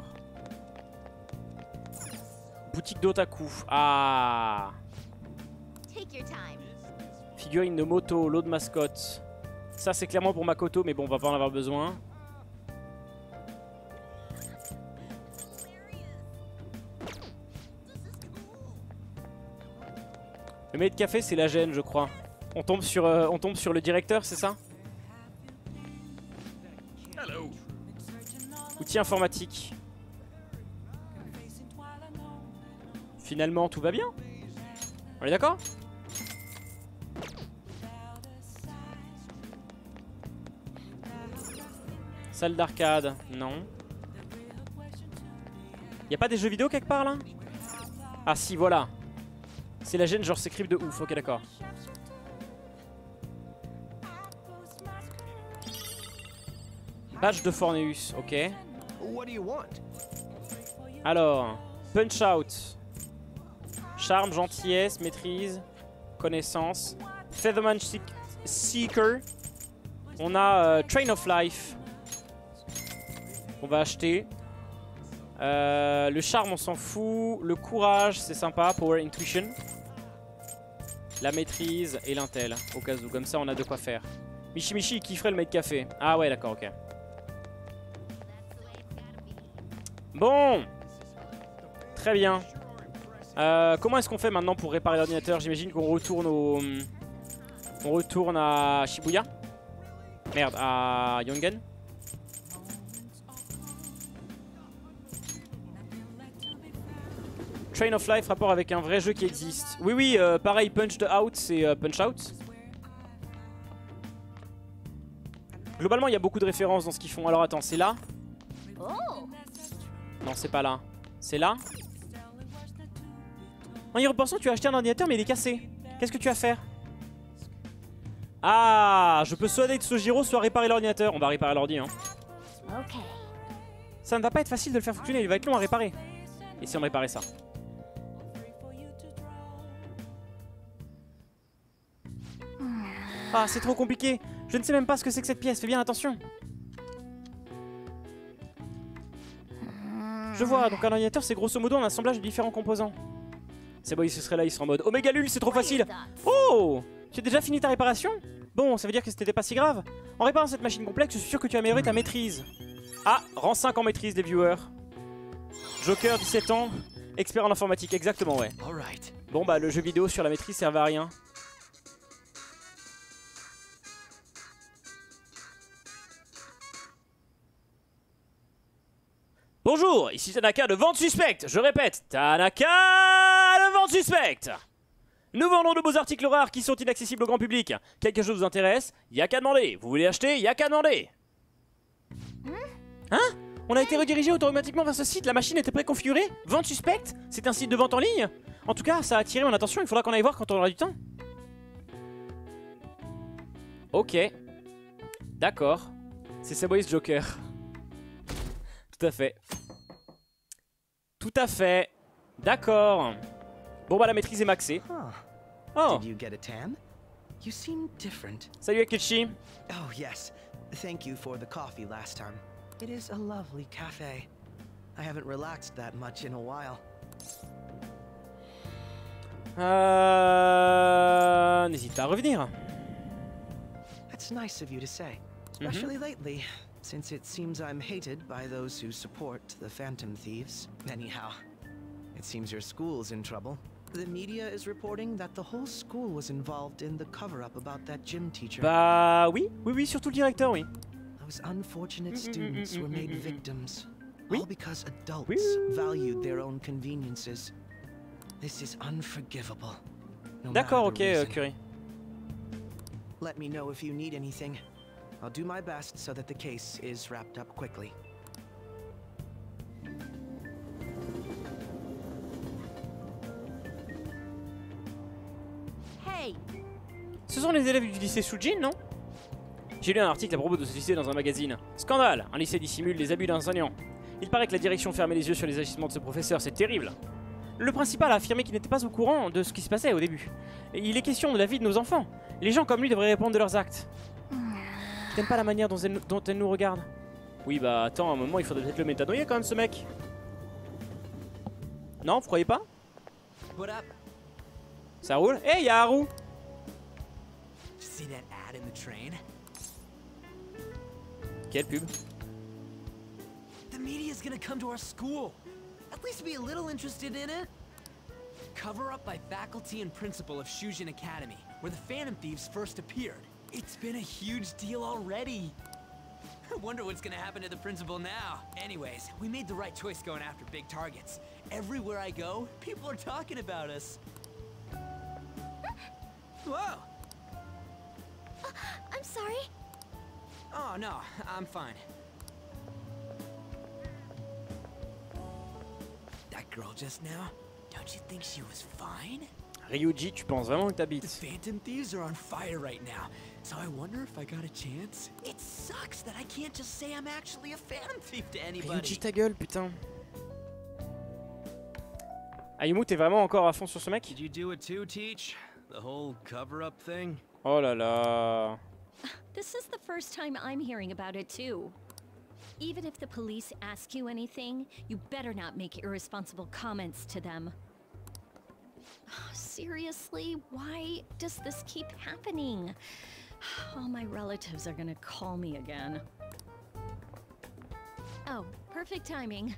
Boutique d'otaku. Ah. Figurine de moto, lot de mascotte. Ça, c'est clairement pour Makoto, mais bon, on va pas en avoir besoin. Le Maid Café, c'est la gêne, je crois. On tombe sur, euh, on tombe sur le directeur, c'est ça? Outil informatique. Finalement, tout va bien. On est d'accord? Salle d'arcade, non. Y'a pas des jeux vidéo quelque part là? Ah si, voilà. C'est la gêne, genre c'est creep de ouf, ok d'accord. Badge de Forneus, ok. Alors, Punch Out. Charme, gentillesse, maîtrise, connaissance. Featherman Seeker. On a euh, Train of Life. On va acheter. Euh, le charme, on s'en fout. Le courage, c'est sympa. Power Intuition. La maîtrise et l'intel, au cas où. Comme ça, on a de quoi faire. Michi Michi, qui ferait le maid café? Ah ouais, d'accord, ok. Bon. Très bien. Euh, comment est-ce qu'on fait maintenant pour réparer l'ordinateur? J'imagine qu'on retourne au... On retourne à Shibuya. Merde, à Yongen. Train of Life, rapport avec un vrai jeu qui existe. Oui, oui, euh, pareil, Punch the Out, c'est euh, Punch Out. Globalement, il y a beaucoup de références dans ce qu'ils font. Alors attends, c'est là? Non, c'est pas là. C'est là? En y repensant, tu as acheté un ordinateur, mais il est cassé. Qu'est-ce que tu vas faire? Ah, je peux soit aider Sojiro, soit réparer l'ordinateur. On va réparer l'ordi, hein. Ça ne va pas être facile de le faire fonctionner, il va être long à réparer. Et si on réparait ça? Ah, c'est trop compliqué. Je ne sais même pas ce que c'est que cette pièce. Fais bien attention. Je vois, donc un ordinateur, c'est grosso modo un assemblage de différents composants. C'est bon, il se serait là, il serait en mode Omega Lul, c'est trop facile. Oh, tu as déjà fini ta réparation? Bon, ça veut dire que c'était pas si grave. En réparant cette machine complexe, je suis sûr que tu as amélioré ta maîtrise. Ah, rang cinq en maîtrise des viewers. Joker, dix-sept ans, expert en informatique, exactement, ouais. Bon, bah, le jeu vidéo sur la maîtrise servait à rien. Bonjour, ici Tanaka de Vente Suspecte. Je répète, Tanaka de Vente Suspecte. Nous vendons de beaux articles rares qui sont inaccessibles au grand public. Quelque chose vous intéresse? Y'a qu'à demander. Vous voulez acheter? Y'a qu'à demander. Hein? On a été redirigé automatiquement vers ce site. La machine était préconfigurée. Vente Suspecte? C'est un site de vente en ligne? En tout cas, ça a attiré mon attention. Il faudra qu'on aille voir quand on aura du temps. Ok. D'accord. C'est Sabois Joker. Tout à fait. Tout à fait. D'accord. Bon bah la maîtrise est maxée. Oh. Did you get a tan? You seem different. Salut Akechi. Oh yes. Thank you for the coffee last time. It is a lovely cafe. I haven't relaxed that much in a while. Euh... N'hésite pas à revenir. That's nice of you to say, especially lately, since it seems I'm hated by those who support the Phantom Thieves. Anyhow, it seems your school's in trouble. The media is reporting that the whole school was involved in the cover-up about that gym teacher. Bah oui, oui, oui, surtout le directeur, oui. Those unfortunate students were made victims, all because adults valued their own conveniences. This is unforgivable. No D'accord, matter the ok, euh, reason. Curie. Let me know if you need anything. I'll do my best so that the case is wrapped up quickly. Hey. Ce sont les élèves du lycée Shujin, non? J'ai lu un article à propos de ce lycée dans un magazine. Scandale! Un lycée dissimule les abus d'enseignants. Il paraît que la direction fermait les yeux sur les agissements de ce professeur, c'est terrible. Le principal a affirmé qu'il n'était pas au courant de ce qui se passait au début. Et il est question de la vie de nos enfants. Les gens comme lui devraient répondre de leurs actes. Je t'aime pas la manière dont elle, dont elle nous regarde. Oui bah attends, à un moment il faudrait peut-être le métanoïer quand même ce mec. Non, vous croyez pas? Ça roule? Eh, hey, y'a Haru! See that ad in the train? Quelle pub? The media's gonna come to our school. At least be a little interested in it. Cover up by faculty and principal of Shujin Academy, where the Phantom Thieves first appeared. It's been a huge deal already. I wonder what's gonna happen to the principal now. Anyways, we made the right choice going after big targets. Everywhere I go, people are talking about us. Whoa! Uh, I'm sorry. Oh no, I'm fine. That girl just now, don't you think she was fine? Ryuji, tu penses vraiment que t'habites? The Phantom Thieves are on fire right now, so I wonder if I got a chance. It sucks that I can't just say I'm actually a Phantom Thief to anybody. Ryuji, ta gueule, putain. Ayumu, t'es vraiment encore à fond sur ce mec? Did you do it too, Teach? The whole cover-up thing? Oh là là. This is the first time I'm hearing about it too. Even if the police ask you anything, you better not make irresponsible comments to them. Seriously, why does this keep happening? All my relatives are gonna call me again. Oh, perfect timing.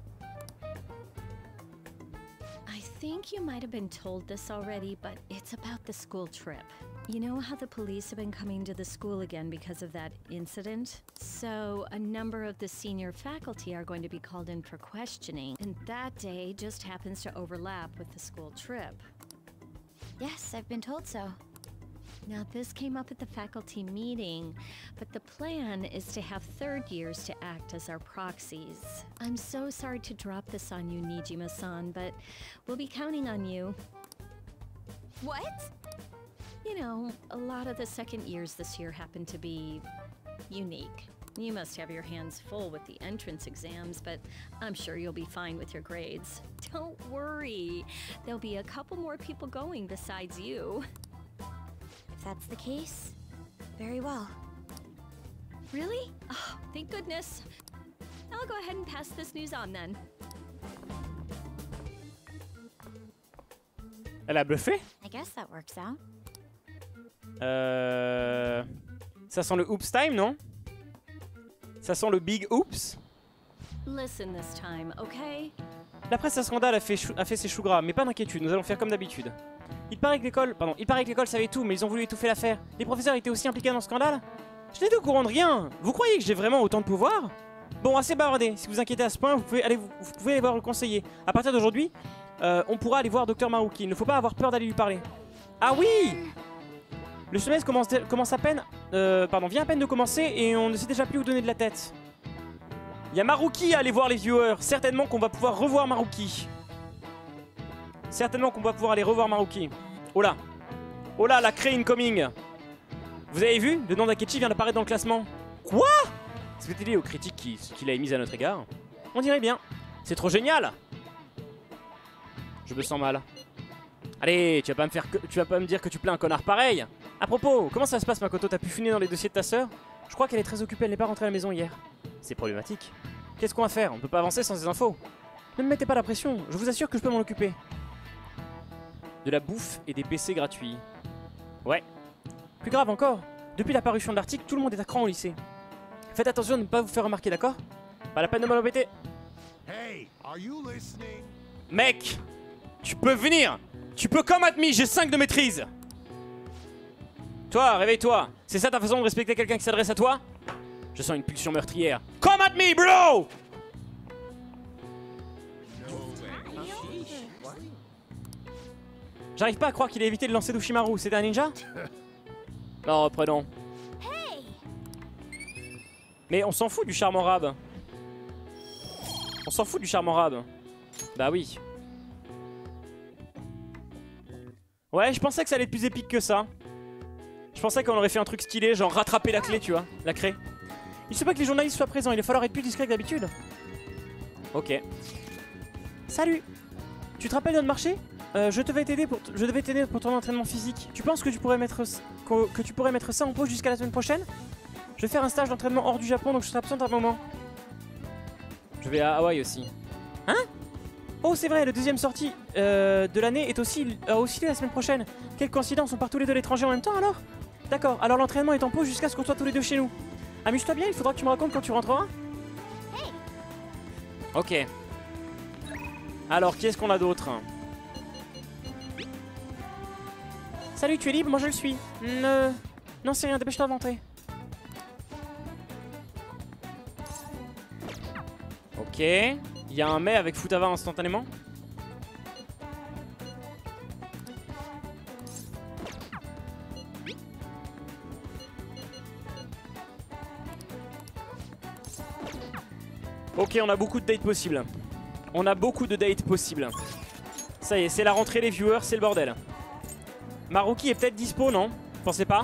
I think you might have been told this already, but it's about the school trip. You know how the police have been coming to the school again because of that incident? So, a number of the senior faculty are going to be called in for questioning, and that day just happens to overlap with the school trip. Yes, I've been told so. Now, this came up at the faculty meeting, but the plan is to have third years to act as our proxies. I'm so sorry to drop this on you, Nijima-san, but we'll be counting on you. What? You know, a lot of the second years this year happen to be unique. You must have your hands full with the entrance exams, but I'm sure you'll be fine with your grades. Don't worry. There'll be a couple more people going besides you. If that's the case, very well. Really? Oh, thank goodness. I'll go ahead and pass this news on then. Elle a bluffé? I guess that works out. Euh... Ça sent le oops time, non? Ça sent le big oops? Listen this time, okay? La presse à scandale a fait, chou a fait ses choux gras, mais pas d'inquiétude, nous allons faire comme d'habitude. Il paraît que l'école, pardon, il paraît que l'école savait tout, mais ils ont voulu étouffer l'affaire. Les professeurs étaient aussi impliqués dans le scandale? Je n'étais au courant de rien. Vous croyez que j'ai vraiment autant de pouvoir? Bon, assez bavardé. Si vous inquiétez à ce point, vous pouvez aller, vous, vous pouvez aller voir le conseiller. À partir d'aujourd'hui, euh, on pourra aller voir Docteur Maruki. Il ne faut pas avoir peur d'aller lui parler. Ah oui! Le semestre commence, commence à peine, euh, pardon, vient à peine de commencer et on ne sait déjà plus où donner de la tête. Il y a Maruki à aller voir les viewers. Certainement qu'on va pouvoir revoir Maruki. Certainement qu'on va pouvoir aller revoir Maruki. Oh là. Oh là, la crée incoming. Vous avez vu? Le nom d'Akechi vient d'apparaître dans le classement. Quoi? C'est peut-être lié aux critiques qu'il qu'il a émises à notre égard. On dirait bien. C'est trop génial. Je me sens mal. Allez, tu vas pas me faire que, tu vas pas me dire que tu plais un connard pareil. À propos, comment ça se passe, Makoto? T'as pu fouiner dans les dossiers de ta sœur? Je crois qu'elle est très occupée, elle n'est pas rentrée à la maison hier. C'est problématique. Qu'est-ce qu'on va faire? On peut pas avancer sans ces infos. Ne me mettez pas la pression, je vous assure que je peux m'en occuper. De la bouffe et des P C gratuits. Ouais. Plus grave encore, depuis la parution de l'article, tout le monde est à cran au lycée. Faites attention de ne pas vous faire remarquer, d'accord? Pas la peine de me l'embêter. Hey, are you listening? Mec, tu peux venir. Tu peux come at me, j'ai cinq de maîtrise. Toi, réveille-toi. C'est ça ta façon de respecter quelqu'un qui s'adresse à toi? Je sens une pulsion meurtrière. Come at me, bro! J'arrive pas à croire qu'il ait évité de lancer d'Ushimaru. C'était un ninja? Non, reprenons. Mais on s'en fout du charme arabe. On s'en fout du charme arabe. Bah oui. Ouais, je pensais que ça allait être plus épique que ça. Je pensais qu'on aurait fait un truc stylé, genre rattraper la clé, tu vois, la craie. Il se peut que les journalistes soient présents, il va falloir être plus discret que d'habitude. Ok. Salut. Tu te rappelles de notre marché? euh, Je devais t'aider pour, je devais t'aider pour ton entraînement physique. Tu penses que tu pourrais mettre, que, que tu pourrais mettre ça en pause jusqu'à la semaine prochaine? Je vais faire un stage d'entraînement hors du Japon, donc je serai absente un moment. Je vais à Hawaï aussi. Hein? Oh, c'est vrai, le deuxième sortie euh, de l'année est aussi, euh, aussi la semaine prochaine. Quelle coïncidence, on part tous les deux à l'étranger en même temps alors? D'accord, alors l'entraînement est en pause jusqu'à ce qu'on soit tous les deux chez nous. Amuse-toi bien, il faudra que tu me racontes quand tu rentreras. Ok. Alors, qui est-ce qu'on a d'autre? Salut, tu es libre? Moi je le suis. Ne... Non, c'est rien, dépêche-toi d'entrer. Ok. Il y a un mais avec Futaba instantanément. Ok, on a beaucoup de dates possibles. On a beaucoup de dates possibles. Ça y est, c'est la rentrée les viewers, c'est le bordel. Maruki est peut-être dispo, non? Vous pensez pas?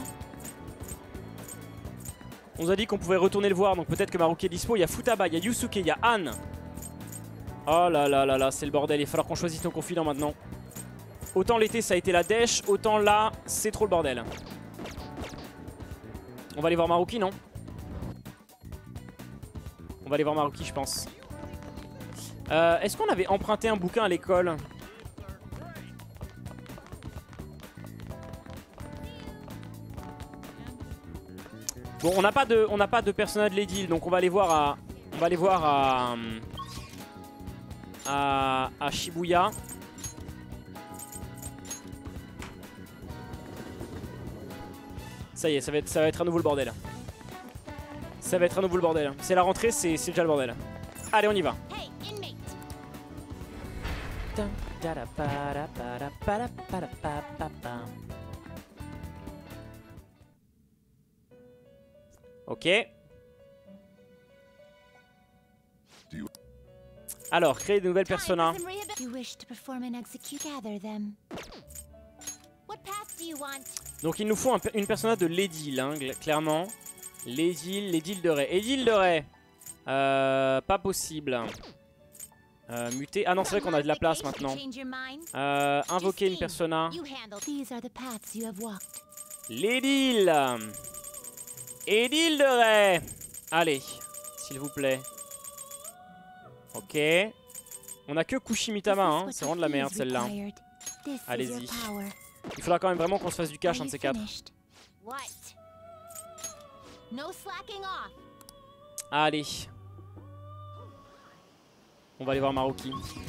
On nous a dit qu'on pouvait retourner le voir, donc peut-être que Maruki est dispo. Il y a Futaba, il y a Yusuke, il y a Anne. Oh là là là là, c'est le bordel, il va falloir qu'on choisisse nos confidents maintenant. Autant l'été ça a été la dèche, autant là c'est trop le bordel. On va aller voir Maruki, non? On va aller voir Maruki, je pense. Euh, Est-ce qu'on avait emprunté un bouquin à l'école? Bon, on n'a pas de, on n'a pas de personnage de Lady Hill, donc on va aller voir à, on va aller voir à, à, à Shibuya. Ça y est, ça va être, ça va être à nouveau le bordel. Ça va être à nouveau le bordel. C'est la rentrée, c'est déjà le bordel. Allez, on y va. Ok. Alors, créer de nouvelles personas. Donc il nous faut un, une persona de Lady Hill, hein, clairement. Lady Hill, Lady Hill de Ray. Lady Hill de Ray. Euh, pas possible. Euh, muter. Ah non, c'est vrai qu'on a de la place maintenant. Euh, invoquer une persona. Lady Hill. Lady Hill de Ray. Allez, s'il vous plaît. Ok. On a que Kushimitama, hein. C'est vraiment de la merde celle-là. Allez-y. Il faudra quand même vraiment qu'on se fasse du cash, un de ces quatre. Allez. On va aller voir Maruki.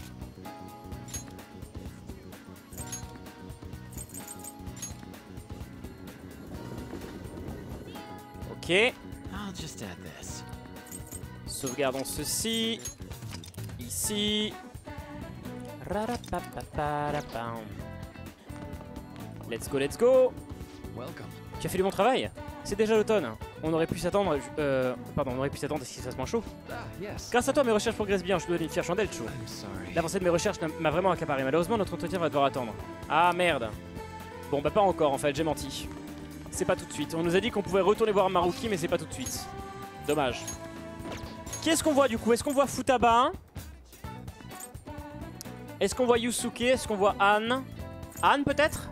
Ok. Sauvegardons ceci. Ici. Let's go, let's go. Tu as fait du bon travail. C'est déjà l'automne. On aurait pu s'attendre. Euh, pardon, on aurait pu s'attendre à ce qu'il se fasse moins chaud. Grâce à toi, mes recherches progressent bien. Je dois donner une fière chandelle, Chou. L'avancée de mes recherches m'a vraiment accaparé. Malheureusement, notre entretien va devoir attendre. Ah merde. Bon, bah pas encore en fait, j'ai menti. C'est pas tout de suite. On nous a dit qu'on pouvait retourner voir Maruki, mais c'est pas tout de suite. Dommage. Qui est-ce qu'on voit du coup? Est-ce qu'on voit Futaba? Est-ce qu'on voit Yusuke? Est-ce qu'on voit Anne? Anne peut-être?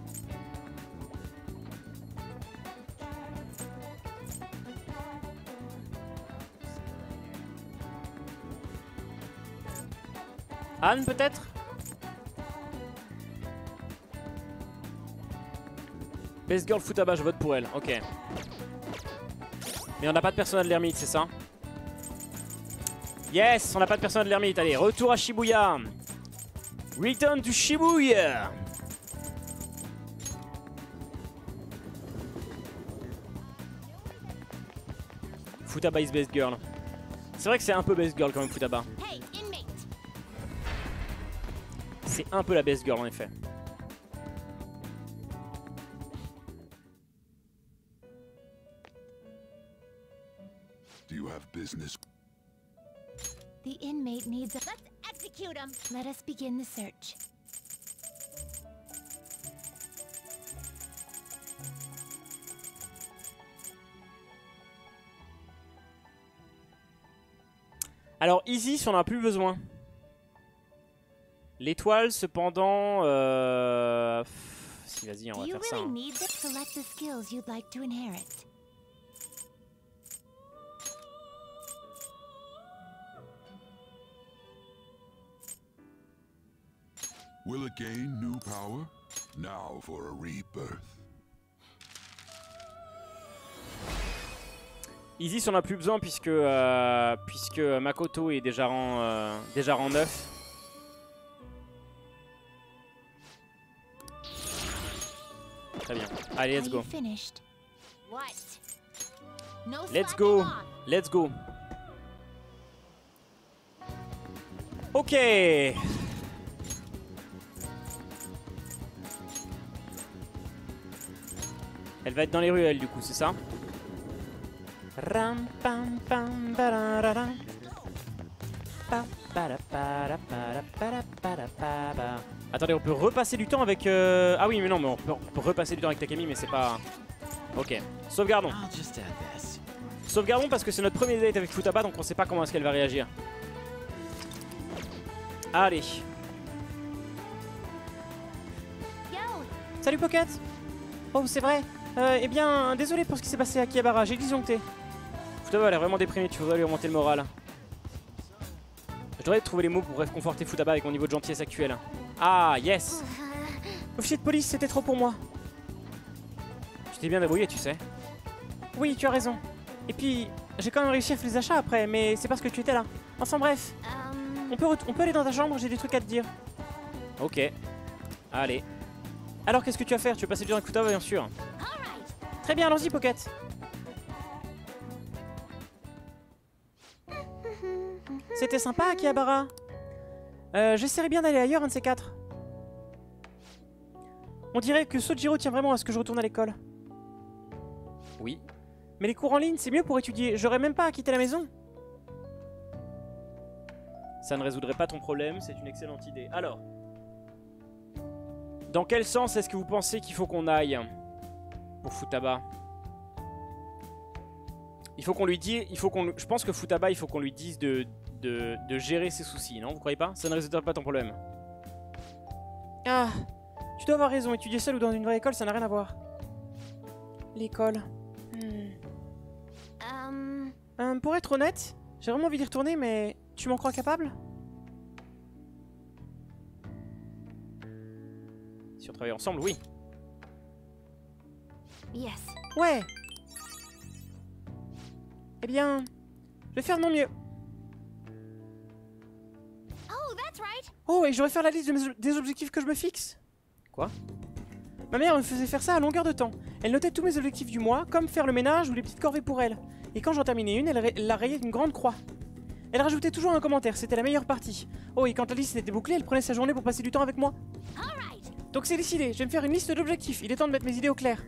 Anne peut-être? Best Girl Futaba, je vote pour elle, ok. Mais on n'a pas de personnage de l'ermite, c'est ça? Yes, on n'a pas de personnage de l'ermite, allez, retour à Shibuya. Return to Shibuya. Futaba is best girl. C'est vrai que c'est un peu best girl quand même, Futaba. C'est un peu la best girl en effet. Do you have business? The inmate needs a... Let's execute him! Let us begin the search. Alors, Easy, si on n'a plus besoin. L'étoile, cependant... Euh... Si, vas-y, on va faire ça. Hein. Select the skills you'd like to inherit. Will it gain new power? Now for a rebirth. Easy, si on n'a plus besoin puisque euh, puisque Makoto est déjà rang euh, déjà rang neuf. Très bien. Allez, let's go. Let's go. Let's go. Ok. Elle va être dans les ruelles du coup, c'est ça? Ram pam pam bararara. Pa para para para para para para. Attendez, on peut repasser du temps avec... Euh... Ah oui, mais non, mais on peut, on peut repasser du temps avec Takemi, mais c'est pas... Ok, sauvegardons. Sauvegardons parce que c'est notre premier date avec Futaba, donc on sait pas comment est-ce qu'elle va réagir. Allez. Salut Pocket. Oh, c'est vrai. Euh, eh bien, désolé pour ce qui s'est passé à Akihabara, j'ai disjoncté. Futaba a l'air vraiment déprimé, tu voudrais lui remonter le moral. Je devrais trouver les mots pour réconforter Futaba avec mon niveau de gentillesse actuel. Ah, yes. Officier de police, c'était trop pour moi. Tu t'es bien débrouillé, tu sais. Oui, tu as raison. Et puis, j'ai quand même réussi à faire les achats après, mais c'est parce que tu étais là. Enfin bref. On peut, on peut aller dans ta chambre, j'ai des trucs à te dire. Ok. Allez. Alors, qu'est-ce que tu vas faire? Tu veux passer du temps avec Futaba, bien sûr. Très bien, allons-y, Pocket. C'était sympa, Akihabara. Euh, J'essaierai bien d'aller ailleurs, un de ces quatre. On dirait que Sojiro tient vraiment à ce que je retourne à l'école. Oui. Mais les cours en ligne, c'est mieux pour étudier. J'aurais même pas à quitter la maison. Ça ne résoudrait pas ton problème, c'est une excellente idée. Alors, dans quel sens est-ce que vous pensez qu'il faut qu'on aille pour Futaba? Il faut qu'on lui dise, il faut qu'on, je pense que Futaba, il faut qu'on lui dise de, de, de gérer ses soucis, non? Vous croyez pas? Ça ne résoudra pas ton problème. Ah, tu dois avoir raison, étudier seul ou dans une vraie école, ça n'a rien à voir. L'école. Hmm. Um... Euh, pour être honnête, j'ai vraiment envie d'y retourner, mais tu m'en crois capable? Si on travaille ensemble, oui. Yes. Ouais. Eh bien, je vais faire de mon mieux. Oh, that's right. Oh, et je devrais faire la liste de mes, des objectifs que je me fixe. Quoi? Ma mère me faisait faire ça à longueur de temps. Elle notait tous mes objectifs du mois, comme faire le ménage ou les petites corvées pour elle. Et quand j'en terminais une, elle, elle la rayait d'une grande croix. Elle rajoutait toujours un commentaire, c'était la meilleure partie. Oh, et quand la liste était bouclée, elle prenait sa journée pour passer du temps avec moi. Donc c'est décidé, je vais me faire une liste d'objectifs. Il est temps de mettre mes idées au clair.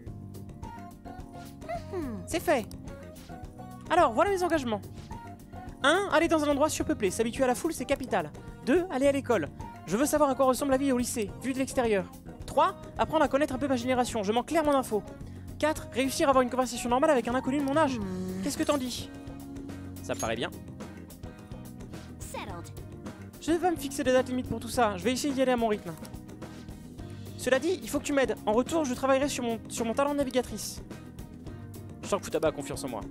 C'est fait. Alors, voilà mes engagements. un. Aller dans un endroit surpeuplé, s'habituer à la foule, c'est capital. deux. Aller à l'école. Je veux savoir à quoi ressemble la vie au lycée, vue de l'extérieur. trois. Apprendre à connaître un peu ma génération, je manque clairement d'infos. quatre. Réussir à avoir une conversation normale avec un inconnu de mon âge. Qu'est-ce que t'en dis? Ça me paraît bien. Settled. Je ne vais pas me fixer de date limite pour tout ça. Je vais essayer d'y aller à mon rythme. Cela dit, il faut que tu m'aides. En retour, je travaillerai sur mon, sur mon talent de navigatrice. Je sens que Futaba a confiance en moi.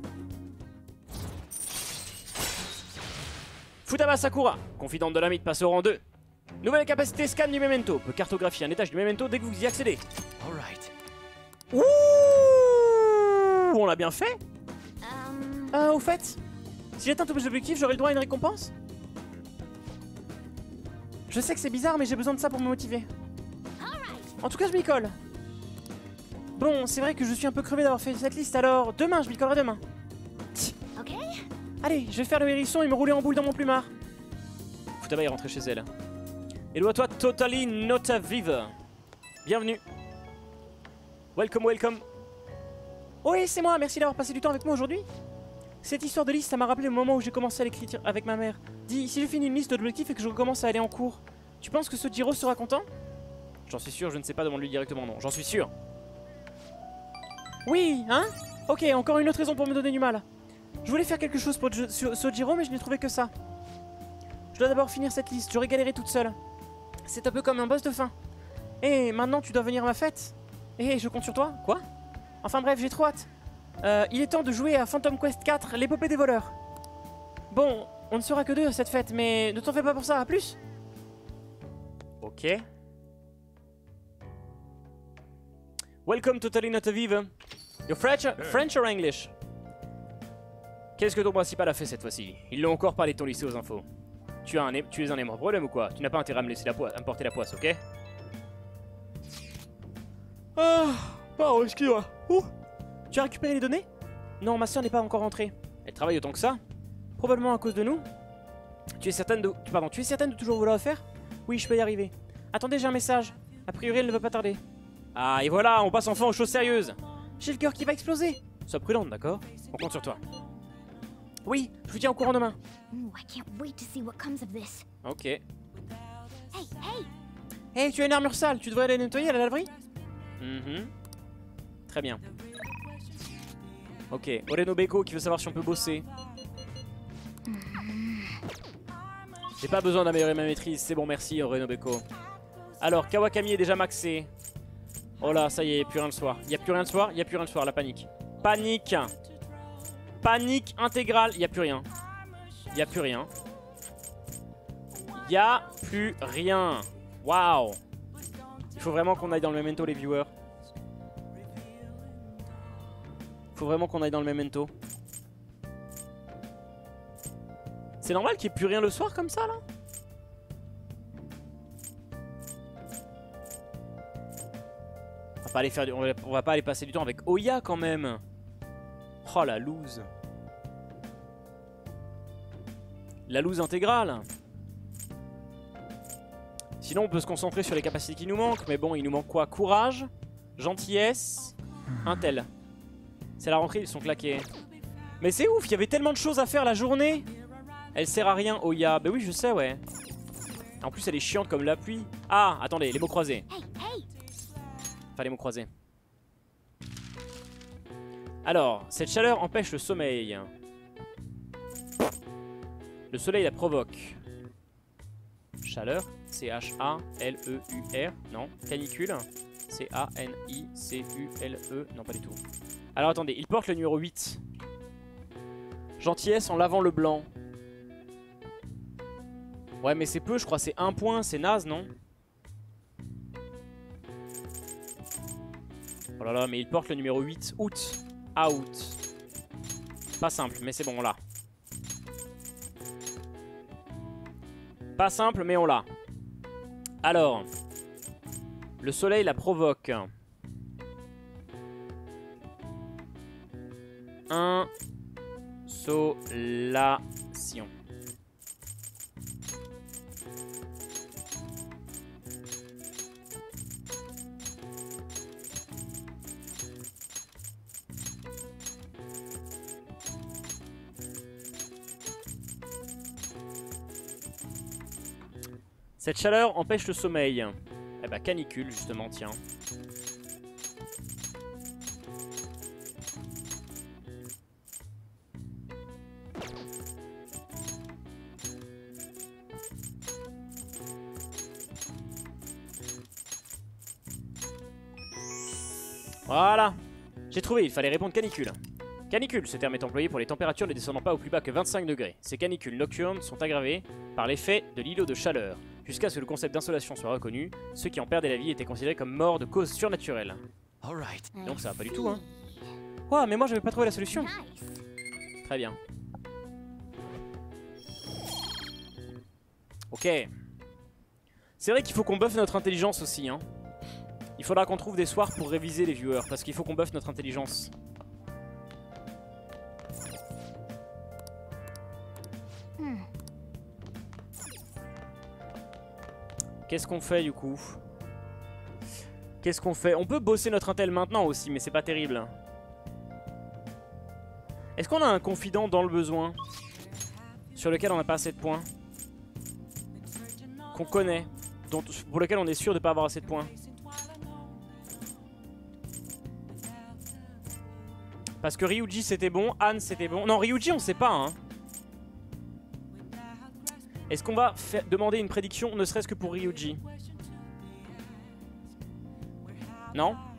Futaba Sakura, confidente de la mythe, passe au rang deux. Nouvelle capacité scan du memento. Peut cartographier un étage du memento dès que vous y accédez. Alright. Ouh, on l'a bien fait. Um... Euh, au fait, si j'atteins tous mes objectifs, j'aurai le droit à une récompense. Je sais que c'est bizarre, mais j'ai besoin de ça pour me motiver. En tout cas, je m'y colle. Bon, c'est vrai que je suis un peu crevé d'avoir fait cette liste, alors demain, je m'y collerai demain. Ok. Allez, je vais faire le hérisson et me rouler en boule dans mon plumard. Futaba est rentrée chez elle. Et dois-toi Totally Nota Vive. Bienvenue. Welcome, welcome. Oui, c'est moi, merci d'avoir passé du temps avec moi aujourd'hui. Cette histoire de liste, ça m'a rappelé le moment où j'ai commencé à l'écrire avec ma mère. Dis, si je finis une liste d'objectifs et que je recommence à aller en cours, tu penses que Sojiro sera content? J'en suis sûr, je ne sais pas, demande-lui directement, non. J'en suis sûr. Oui, hein? Ok, encore une autre raison pour me donner du mal. Je voulais faire quelque chose pour Sojiro, mais je n'ai trouvé que ça. Je dois d'abord finir cette liste, j'aurais galéré toute seule. C'est un peu comme un boss de fin. Et maintenant, tu dois venir à ma fête. Et je compte sur toi. Quoi? Enfin bref, j'ai trop hâte. Euh, il est temps de jouer à Phantom Quest quatre, l'épopée des voleurs. Bon, on ne sera que deux à cette fête, mais ne t'en fais pas pour ça, à plus. Ok. Welcome to Totally Nota Vive. You're French, French or English? Qu'est-ce que ton principal a fait cette fois-ci? Ils l'ont encore parlé de ton lycée aux infos. Tu, as un, tu es un énorme problème ou quoi? Tu n'as pas intérêt à me laisser la poisse, à me porter la poisse, ok? Ah, pardon, excuse-moi. Ouh. Tu as récupéré les données? Non, ma soeur n'est pas encore rentrée. Elle travaille autant que ça? Probablement à cause de nous. Tu es certaine de... Pardon, tu es certaine de toujours vouloir le faire? Oui, je peux y arriver. Attendez, j'ai un message. A priori, elle ne va pas tarder. Ah, et voilà, on passe enfin aux choses sérieuses. J'ai le cœur qui va exploser. Sois prudente, d'accord? On compte sur toi. Oui, je vous tiens au courant demain. Ooh, I can't wait to see what comes of this. Ok. Hey, hey. Hey, tu as une armure sale, tu devrais aller nettoyer à la laverie? Mhm. Très bien. Ok, Orenobeko qui veut savoir si on peut bosser. J'ai pas besoin d'améliorer ma maîtrise, c'est bon, merci Orenobeko. Alors, Kawakami est déjà maxé. Oh là, ça y est, il n'y a plus rien le soir. Il n'y a plus rien le soir, il n'y a plus rien le soir, la panique. Panique. Panique intégrale, il n'y a plus rien. Il n'y a plus rien. Il n'y a plus rien. Waouh. Il faut vraiment qu'on aille dans le memento, les viewers. Il faut vraiment qu'on aille dans le memento. C'est normal qu'il n'y ait plus rien le soir comme ça, là? On va pas aller faire du... on va... on va pas aller passer du temps avec Oya quand même. Oh la loose. La loose intégrale. Sinon on peut se concentrer sur les capacités qui nous manquent. Mais bon, il nous manque quoi? Courage, gentillesse, intel. C'est la rentrée, ils sont claqués. Mais c'est ouf, il y avait tellement de choses à faire la journée. Elle sert à rien, Oya. Bah oui, je sais, ouais. En plus, elle est chiante comme la pluie. Ah, attendez, les mots croisés. Enfin, les mots croisés. Alors, cette chaleur empêche le sommeil. Le soleil la provoque. Chaleur, C H A L E U R. Non, canicule. C A N I C U L E. Non, pas du tout. Alors, attendez, il porte le numéro huit. Gentillesse en lavant le blanc. Ouais, mais c'est peu, je crois. C'est un point, c'est naze, non? Oh là là, mais il porte le numéro huit. Out. Out. Pas simple, mais c'est bon, on l'a. Pas simple, mais on l'a. Alors. Le soleil la provoque. Insolation. Cette chaleur empêche le sommeil. Eh bah canicule justement, tiens. Voilà. J'ai trouvé, il fallait répondre canicule. Canicule, ce terme est employé pour les températures ne descendant pas au plus bas que vingt-cinq degrés. Ces canicules nocturnes sont aggravées par l'effet de l'îlot de chaleur. Jusqu'à ce que le concept d'insolation soit reconnu, ceux qui en perdaient la vie étaient considérés comme morts de cause surnaturelle. Donc ça va pas du tout, hein. Ouah, mais moi j'avais pas trouvé la solution. Très bien. Ok. C'est vrai qu'il faut qu'on buffe notre intelligence aussi, hein. Il faudra qu'on trouve des soirs pour réviser les viewers, parce qu'il faut qu'on buffe notre intelligence. Qu'est-ce qu'on fait du coup? Qu'est-ce qu'on fait? On peut bosser notre intel maintenant aussi, mais c'est pas terrible. Est-ce qu'on a un confident dans le besoin sur lequel on n'a pas assez de points? Qu'on connaît, dont, pour lequel on est sûr de pas avoir assez de points? Parce que Ryuji c'était bon, Anne c'était bon. Non, Ryuji on sait pas, hein. Est-ce qu'on va faire, demander une prédiction, ne serait-ce que pour Ryuji? Non?